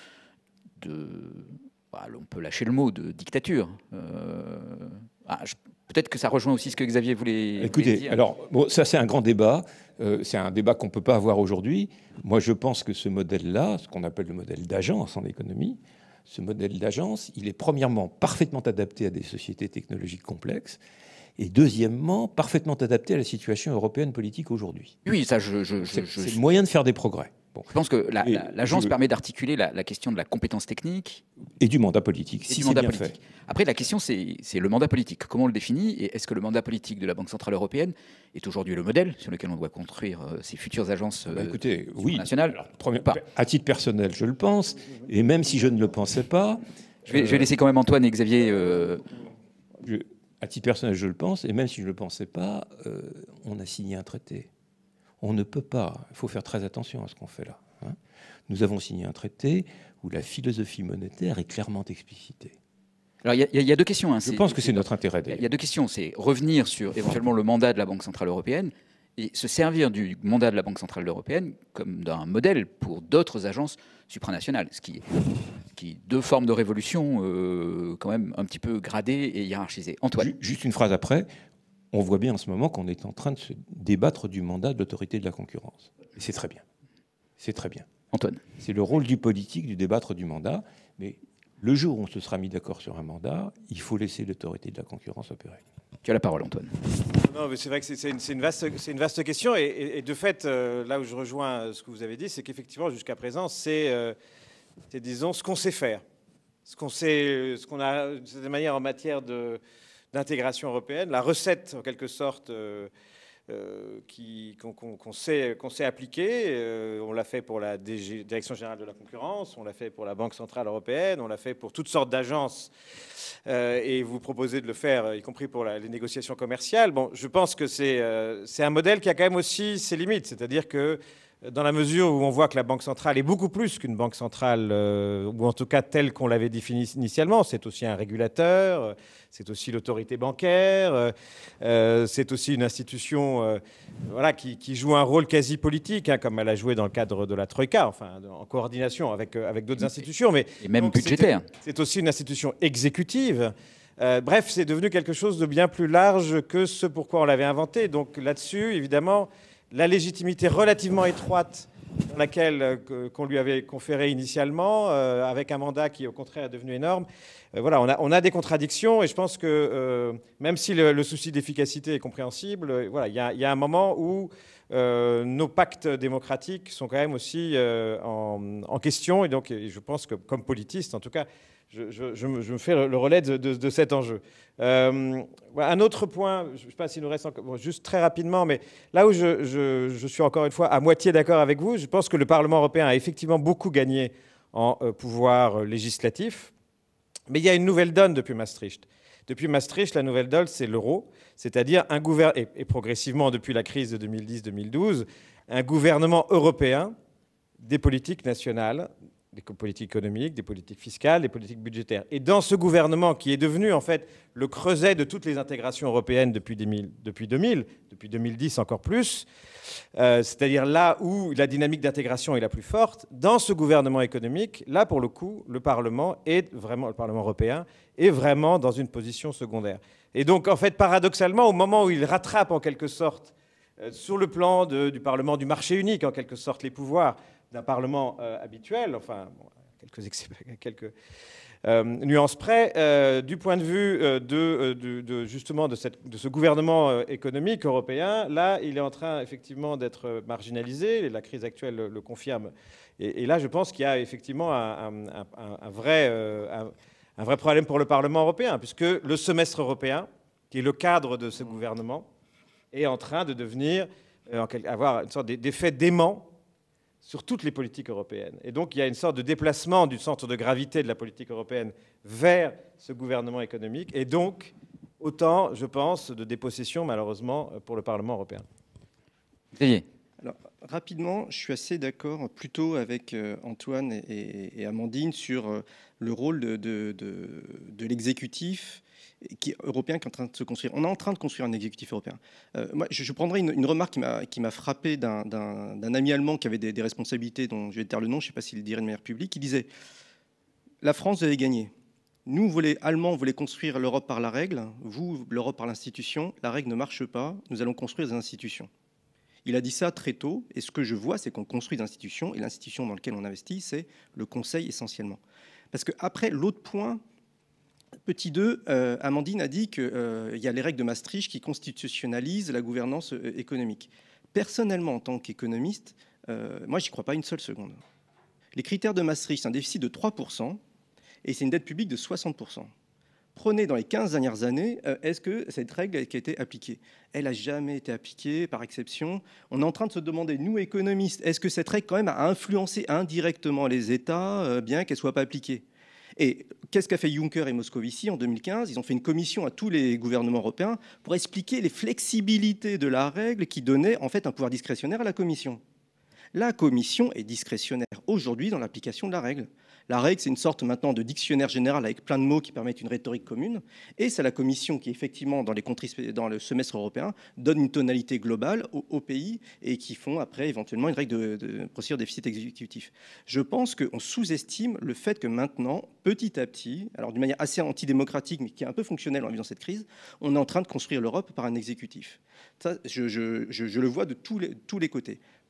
on peut lâcher le mot, de dictature. Peut-être que ça rejoint aussi ce que Xavier voulait dire. Alors, ça c'est un grand débat. C'est un débat qu'on ne peut pas avoir aujourd'hui. Moi, je pense que ce modèle-là, ce qu'on appelle le modèle d'agence en économie, ce modèle d'agence, il est premièrement parfaitement adapté à des sociétés technologiques complexes et deuxièmement, parfaitement adapté à la situation européenne politique aujourd'hui. Oui, ça, c'est le moyen de faire des progrès. Bon. Je pense que l'agence permet d'articuler la question de la compétence technique et du mandat politique. Et du mandat politique. Fait. Après, la question, c'est le mandat politique. Comment on le définit? Et est-ce que le mandat politique de la Banque centrale européenne est aujourd'hui le modèle sur lequel on doit construire ces futures agences nationales? À titre personnel, je le pense. Et même si je ne le pensais pas... Je vais laisser quand même Antoine et Xavier... À titre personnel, je le pense. Et même si je ne le pensais pas, on a signé un traité. On ne peut pas, il faut faire très attention à ce qu'on fait là. Hein. Nous avons signé un traité où la philosophie monétaire est clairement explicitée. Alors il y a deux questions. Hein. Je pense que c'est notre intérêt. Il y a deux questions. C'est revenir sur éventuellement le mandat de la Banque centrale européenne et se servir du mandat de la Banque centrale européenne comme d'un modèle pour d'autres agences supranationales, ce qui deux formes de révolution quand même un petit peu gradées et hiérarchisées. Antoine. Juste une phrase après. On voit bien en ce moment qu'on est en train de se débattre du mandat de l'autorité de la concurrence. Et c'est très bien. C'est très bien. Antoine. C'est le rôle du politique de débattre du mandat, mais le jour où on se sera mis d'accord sur un mandat, il faut laisser l'autorité de la concurrence opérer. Tu as la parole, Antoine. Non, mais c'est vrai que c'est une vaste question. Et de fait, là où je rejoins ce que vous avez dit, c'est qu'effectivement, jusqu'à présent, c'est disons, ce qu'on sait faire. Ce qu'on a, de cette manière, en matière d'intégration européenne, la recette, en quelque sorte, qu'on sait appliquer. On l'a fait pour la Direction générale de la concurrence, on l'a fait pour la Banque centrale européenne, on l'a fait pour toutes sortes d'agences, et vous proposez de le faire, y compris pour les négociations commerciales. Bon, je pense que c'est un modèle qui a quand même aussi ses limites, c'est-à-dire que dans la mesure où on voit que la Banque centrale est beaucoup plus qu'une banque centrale, ou en tout cas telle qu'on l'avait définie initialement. C'est aussi un régulateur, c'est aussi l'autorité bancaire, c'est aussi une institution voilà, qui joue un rôle quasi politique, hein, comme elle a joué dans le cadre de la Troïka, enfin, en coordination avec d'autres institutions. Mais, et même budgétaire. C'est aussi une institution exécutive. Bref, c'est devenu quelque chose de bien plus large que ce pourquoi on l'avait inventé. Donc là-dessus, évidemment, la légitimité relativement étroite dans laquelle qu'on lui avait conféré initialement, avec un mandat qui, au contraire, est devenu énorme. Voilà, on a des contradictions, et je pense que même si le souci d'efficacité est compréhensible, voilà, il y a un moment où nos pactes démocratiques sont quand même aussi en question, et donc je pense que, comme politiste, en tout cas, je me fais le relais de cet enjeu. Un autre point, je ne sais pas s'il nous reste encore, bon, juste très rapidement, mais là où je suis encore une fois à moitié d'accord avec vous, je pense que le Parlement européen a effectivement beaucoup gagné en pouvoir législatif, mais il y a une nouvelle donne depuis Maastricht. Depuis Maastricht, la nouvelle donne, c'est l'euro, c'est-à-dire et progressivement depuis la crise de 2010-2012, un gouvernement européen des politiques nationales, des politiques économiques, des politiques fiscales, des politiques budgétaires. Et dans ce gouvernement qui est devenu en fait le creuset de toutes les intégrations européennes depuis 2000, depuis 2010 encore plus, c'est-à-dire là où la dynamique d'intégration est la plus forte, dans ce gouvernement économique, là pour le coup, le Parlement européen est vraiment dans une position secondaire. Et donc en fait, paradoxalement, au moment où il rattrape en quelque sorte, sur le plan du Parlement du marché unique, en quelque sorte, les pouvoirs d'un Parlement habituel, enfin, bon, quelques nuances près, du point de vue justement de ce gouvernement économique européen, là, il est en train effectivement d'être marginalisé, la crise actuelle le confirme, et là, je pense qu'il y a effectivement un vrai problème pour le Parlement européen, puisque le semestre européen, qui est le cadre de ce gouvernement, est en train de devenir, avoir une sorte d'effet d'aimant sur toutes les politiques européennes. Et donc, il y a une sorte de déplacement du centre de gravité de la politique européenne vers ce gouvernement économique, et donc, autant, je pense, de dépossession, malheureusement, pour le Parlement européen. Alors, rapidement, je suis assez d'accord plutôt avec Antoine et Amandine sur le rôle de l'exécutif européen qui est en train de se construire. On est en train de construire un exécutif européen. Moi, je prendrai une remarque qui m'a frappé d'un ami allemand qui avait des responsabilités, dont je vais taire le nom, je ne sais pas s'il le dirait de manière publique, qui disait « La France, vous avez gagné. Nous, Allemands, on voulait construire l'Europe par la règle. Vous, l'Europe par l'institution. La règle ne marche pas. Nous allons construire des institutions. » Il a dit ça très tôt, et ce que je vois, c'est qu'on construit des institutions, et l'institution dans laquelle on investit, c'est le Conseil essentiellement. Parce qu'après, l'autre point, petit 2, Amandine a dit qu'il y a les règles de Maastricht qui constitutionnalisent la gouvernance économique. Personnellement, en tant qu'économiste, moi, j'y crois pas une seule seconde. Les critères de Maastricht, c'est un déficit de 3%, et c'est une dette publique de 60%. Prenez dans les 15 dernières années, est-ce que cette règle qui a été appliquée? Elle n'a jamais été appliquée, par exception. On est en train de se demander, nous économistes, est-ce que cette règle quand même a influencé indirectement les États, bien qu'elle ne soit pas appliquée? Et qu'est-ce qu'a fait Juncker et Moscovici en 2015? Ils ont fait une commission à tous les gouvernements européens pour expliquer les flexibilités de la règle qui donnait en fait un pouvoir discrétionnaire à la Commission. La Commission est discrétionnaire aujourd'hui dans l'application de la règle. La règle, c'est une sorte maintenant de dictionnaire général avec plein de mots qui permettent une rhétorique commune. Et c'est la Commission qui, effectivement, dans le semestre européen, donne une tonalité globale aux pays et qui font après éventuellement une règle de procédure déficit exécutif. Je pense qu'on sous-estime le fait que maintenant, petit à petit, alors d'une manière assez antidémocratique, mais qui est un peu fonctionnelle en vivant cette crise, on est en train de construire l'Europe par un exécutif. Ça, je le vois de tous les côtés.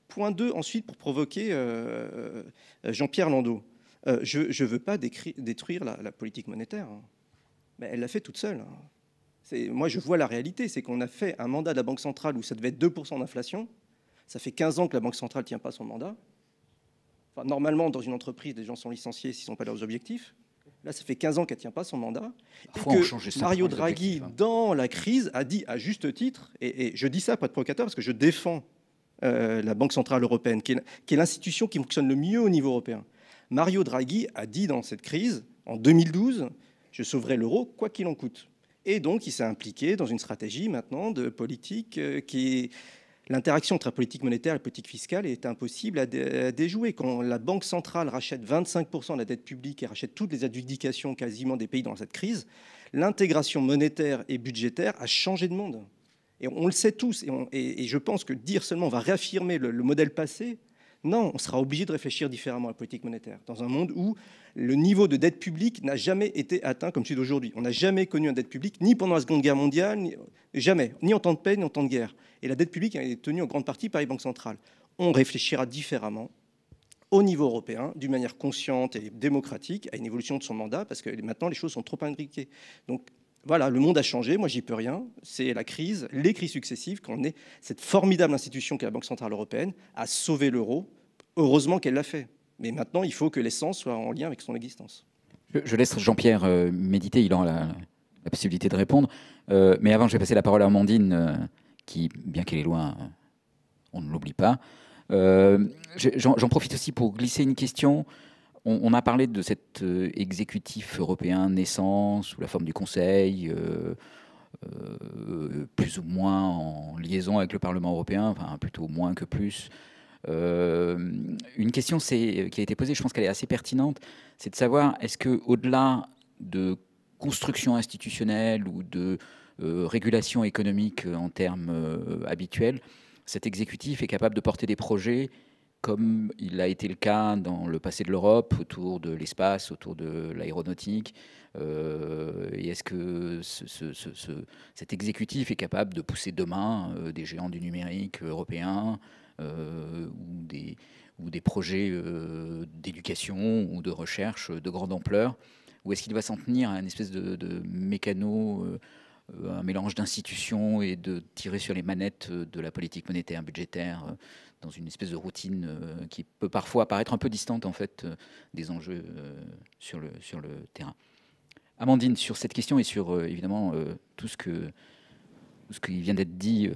Point 2, ensuite, pour provoquer Jean-Pierre Landau. Je ne veux pas détruire la politique monétaire. Hein. Mais elle l'a fait toute seule. Hein. Moi, je vois la réalité. C'est qu'on a fait un mandat de la Banque centrale où ça devait être 2% d'inflation. Ça fait 15 ans que la Banque centrale ne tient pas son mandat. Enfin, normalement, dans une entreprise, les gens sont licenciés s'ils ne sont pas leurs objectifs. Là, ça fait 15 ans qu'elle ne tient pas son mandat. Parfois, et que Mario Draghi, dans la crise, a dit à juste titre, et je dis ça pas de provocateur parce que je défends la Banque centrale européenne, qui est l'institution qui fonctionne le mieux au niveau européen. Mario Draghi a dit dans cette crise, en 2012, je sauverai l'euro quoi qu'il en coûte. Et donc, il s'est impliqué dans une stratégie maintenant de politique qui est... L'interaction entre la politique monétaire et la politique fiscale est impossible à déjouer. Quand la Banque centrale rachète 25% de la dette publique et rachète toutes les adjudications quasiment des pays dans cette crise, l'intégration monétaire et budgétaire a changé de monde. Et on le sait tous. Et je pense que dire seulement on va réaffirmer le modèle passé, non, on sera obligé de réfléchir différemment à la politique monétaire. Dans un monde où le niveau de dette publique n'a jamais été atteint comme celui d'aujourd'hui. On n'a jamais connu une dette publique, ni pendant la Seconde Guerre mondiale, jamais, ni en temps de paix, ni en temps de guerre. Et la dette publique est tenue en grande partie par les banques centrales. On réfléchira différemment au niveau européen, d'une manière consciente et démocratique, à une évolution de son mandat, parce que maintenant, les choses sont trop imbriquées. Donc, voilà, le monde a changé, moi j'y peux rien, c'est la crise, les crises successives, qu'on est cette formidable institution qu'est la Banque Centrale Européenne, à sauver l'euro, heureusement qu'elle l'a fait. Mais maintenant, il faut que l'essence soit en lien avec son existence. Je laisse Jean-Pierre méditer, il aura la possibilité de répondre. Mais avant, je vais passer la parole à Amandine, qui, bien qu'elle est loin, on ne l'oublie pas. J'en profite aussi pour glisser une question. On a parlé de cet exécutif européen naissant sous la forme du Conseil, plus ou moins en liaison avec le Parlement européen, enfin plutôt moins que plus. Une question qui a été posée, je pense qu'elle est assez pertinente, c'est de savoir est-ce qu'au-delà de construction institutionnelle ou de régulation économique en termes habituels, cet exécutif est capable de porter des projets comme il a été le cas dans le passé de l'Europe, autour de l'espace, autour de l'aéronautique. Et est-ce que cet exécutif est capable de pousser demain des géants du numérique européens ou des projets d'éducation ou de recherche de grande ampleur? Ou est-ce qu'il doit s'en tenir à une espèce de mécano, un mélange d'institutions et de tirer sur les manettes de la politique monétaire, budgétaire, dans une espèce de routine qui peut parfois paraître un peu distante en fait des enjeux sur le terrain. Amandine, sur cette question et sur évidemment tout ce qui vient d'être dit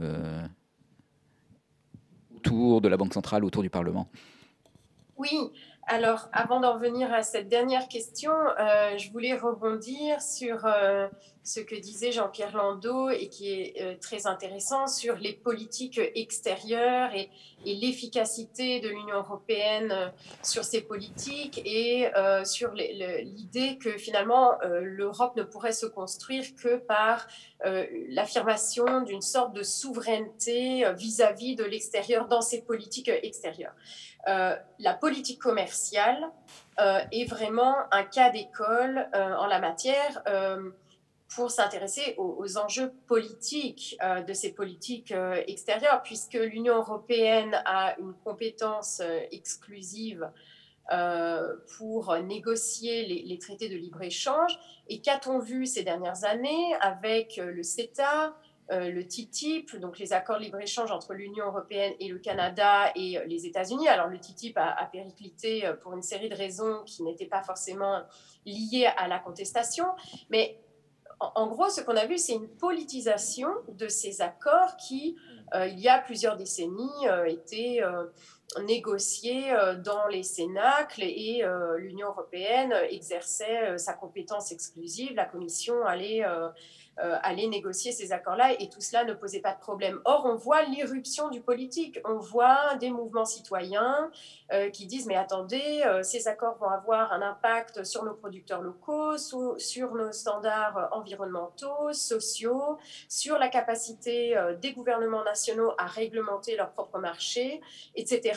autour de la Banque centrale, autour du Parlement. Oui, alors avant d'en venir à cette dernière question, je voulais rebondir sur ce que disait Jean-Pierre Landau et qui est très intéressant sur les politiques extérieures et l'efficacité de l'Union européenne sur ces politiques et sur l'idée que finalement l'Europe ne pourrait se construire que par l'affirmation d'une sorte de souveraineté vis-à-vis de l'extérieur dans ses politiques extérieures. La politique commerciale est vraiment un cas d'école en la matière pour s'intéresser aux enjeux politiques de ces politiques extérieures, puisque l'Union européenne a une compétence exclusive pour négocier les traités de libre-échange. Et qu'a-t-on vu ces dernières années avec le CETA, le TTIP, donc les accords de libre-échange entre l'Union européenne et le Canada et les États-Unis. Alors le TTIP a périclité pour une série de raisons qui n'étaient pas forcément liées à la contestation, mais en gros, ce qu'on a vu, c'est une politisation de ces accords qui, il y a plusieurs décennies, étaient négociés dans les cénacles et l'Union européenne exerçait sa compétence exclusive. La Commission allait négocier ces accords-là et tout cela ne posait pas de problème. Or, on voit l'irruption du politique. On voit des mouvements citoyens qui disent « mais attendez, ces accords vont avoir un impact sur nos producteurs locaux, sur nos standards environnementaux, sociaux, sur la capacité des gouvernements nationaux à réglementer leur propre marché, etc. »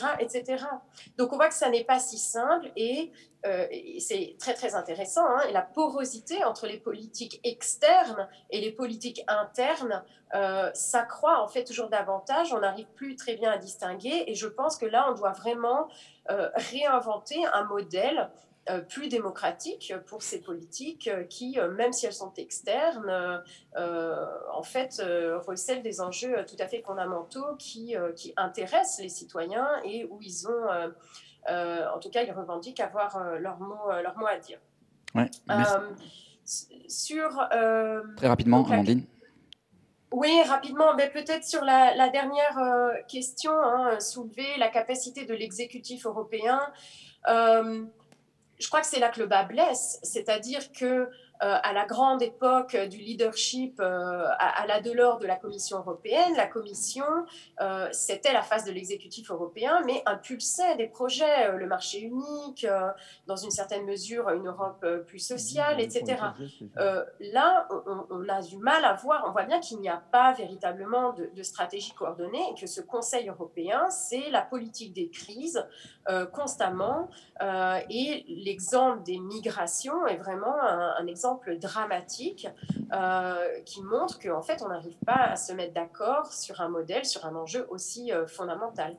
etc. Donc on voit que ça n'est pas si simple et c'est très très intéressant. Hein, et la porosité entre les politiques externes et les politiques internes s'accroît en fait toujours davantage. On n'arrive plus très bien à distinguer et je pense que là on doit vraiment réinventer un modèle plus démocratique pour ces politiques qui, même si elles sont externes, en fait, recèlent des enjeux tout à fait fondamentaux qui intéressent les citoyens et où ils ont, en tout cas, ils revendiquent avoir leur mot à dire. Ouais, sur, très rapidement, donc, Amandine. Oui, rapidement, mais peut-être sur la dernière question soulevée, la capacité de l'exécutif européen. Je crois que c'est là que le bas blesse, c'est-à-dire que à la grande époque du leadership à la Delors de la Commission européenne, la Commission, c'était la face de l'exécutif européen, mais impulsait des projets, le marché unique, dans une certaine mesure une Europe plus sociale, etc. Là, on a du mal à voir, on voit bien qu'il n'y a pas véritablement de stratégie coordonnée et que ce Conseil européen, c'est la politique des crises constamment et l'exemple des migrations est vraiment un exemple dramatique qui montre qu'en fait, on n'arrive pas à se mettre d'accord sur un modèle, sur un enjeu aussi fondamental.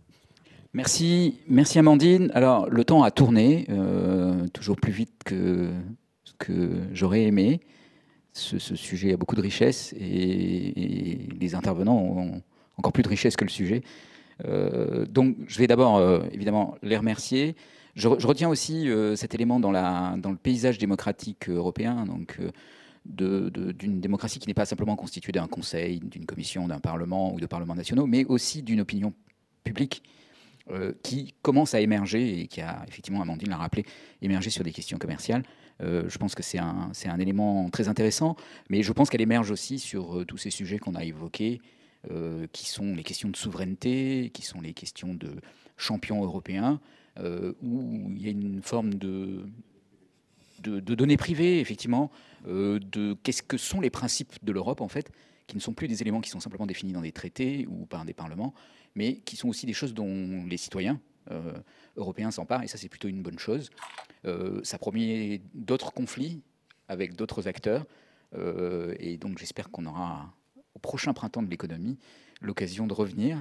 Merci Amandine. Alors, le temps a tourné, toujours plus vite que ce que j'aurais aimé. Ce sujet a beaucoup de richesse et les intervenants ont encore plus de richesse que le sujet. Donc, je vais d'abord, évidemment, les remercier. Je retiens aussi cet élément dans le paysage démocratique européen, donc d'une démocratie qui n'est pas simplement constituée d'un conseil, d'une commission, d'un parlement ou de parlements nationaux, mais aussi d'une opinion publique qui commence à émerger et qui a, effectivement, Amandine l'a rappelé, émergé sur des questions commerciales. Je pense que c'est un élément très intéressant, mais je pense qu'elle émerge aussi sur tous ces sujets qu'on a évoqués, qui sont les questions de souveraineté, qui sont les questions de champions européens, où il y a une forme de données privées, effectivement, de qu'est-ce que sont les principes de l'Europe, en fait, qui ne sont plus des éléments qui sont simplement définis dans des traités ou par des parlements, mais qui sont aussi des choses dont les citoyens européens s'emparent, et ça, c'est plutôt une bonne chose. Ça promet d'autres conflits avec d'autres acteurs, et donc j'espère qu'on aura, au prochain printemps de l'économie, l'occasion de revenir.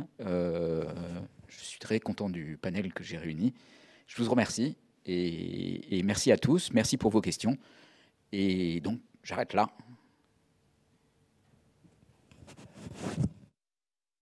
Je suis très content du panel que j'ai réuni. Je vous remercie et merci à tous. Merci pour vos questions. Et donc, j'arrête là.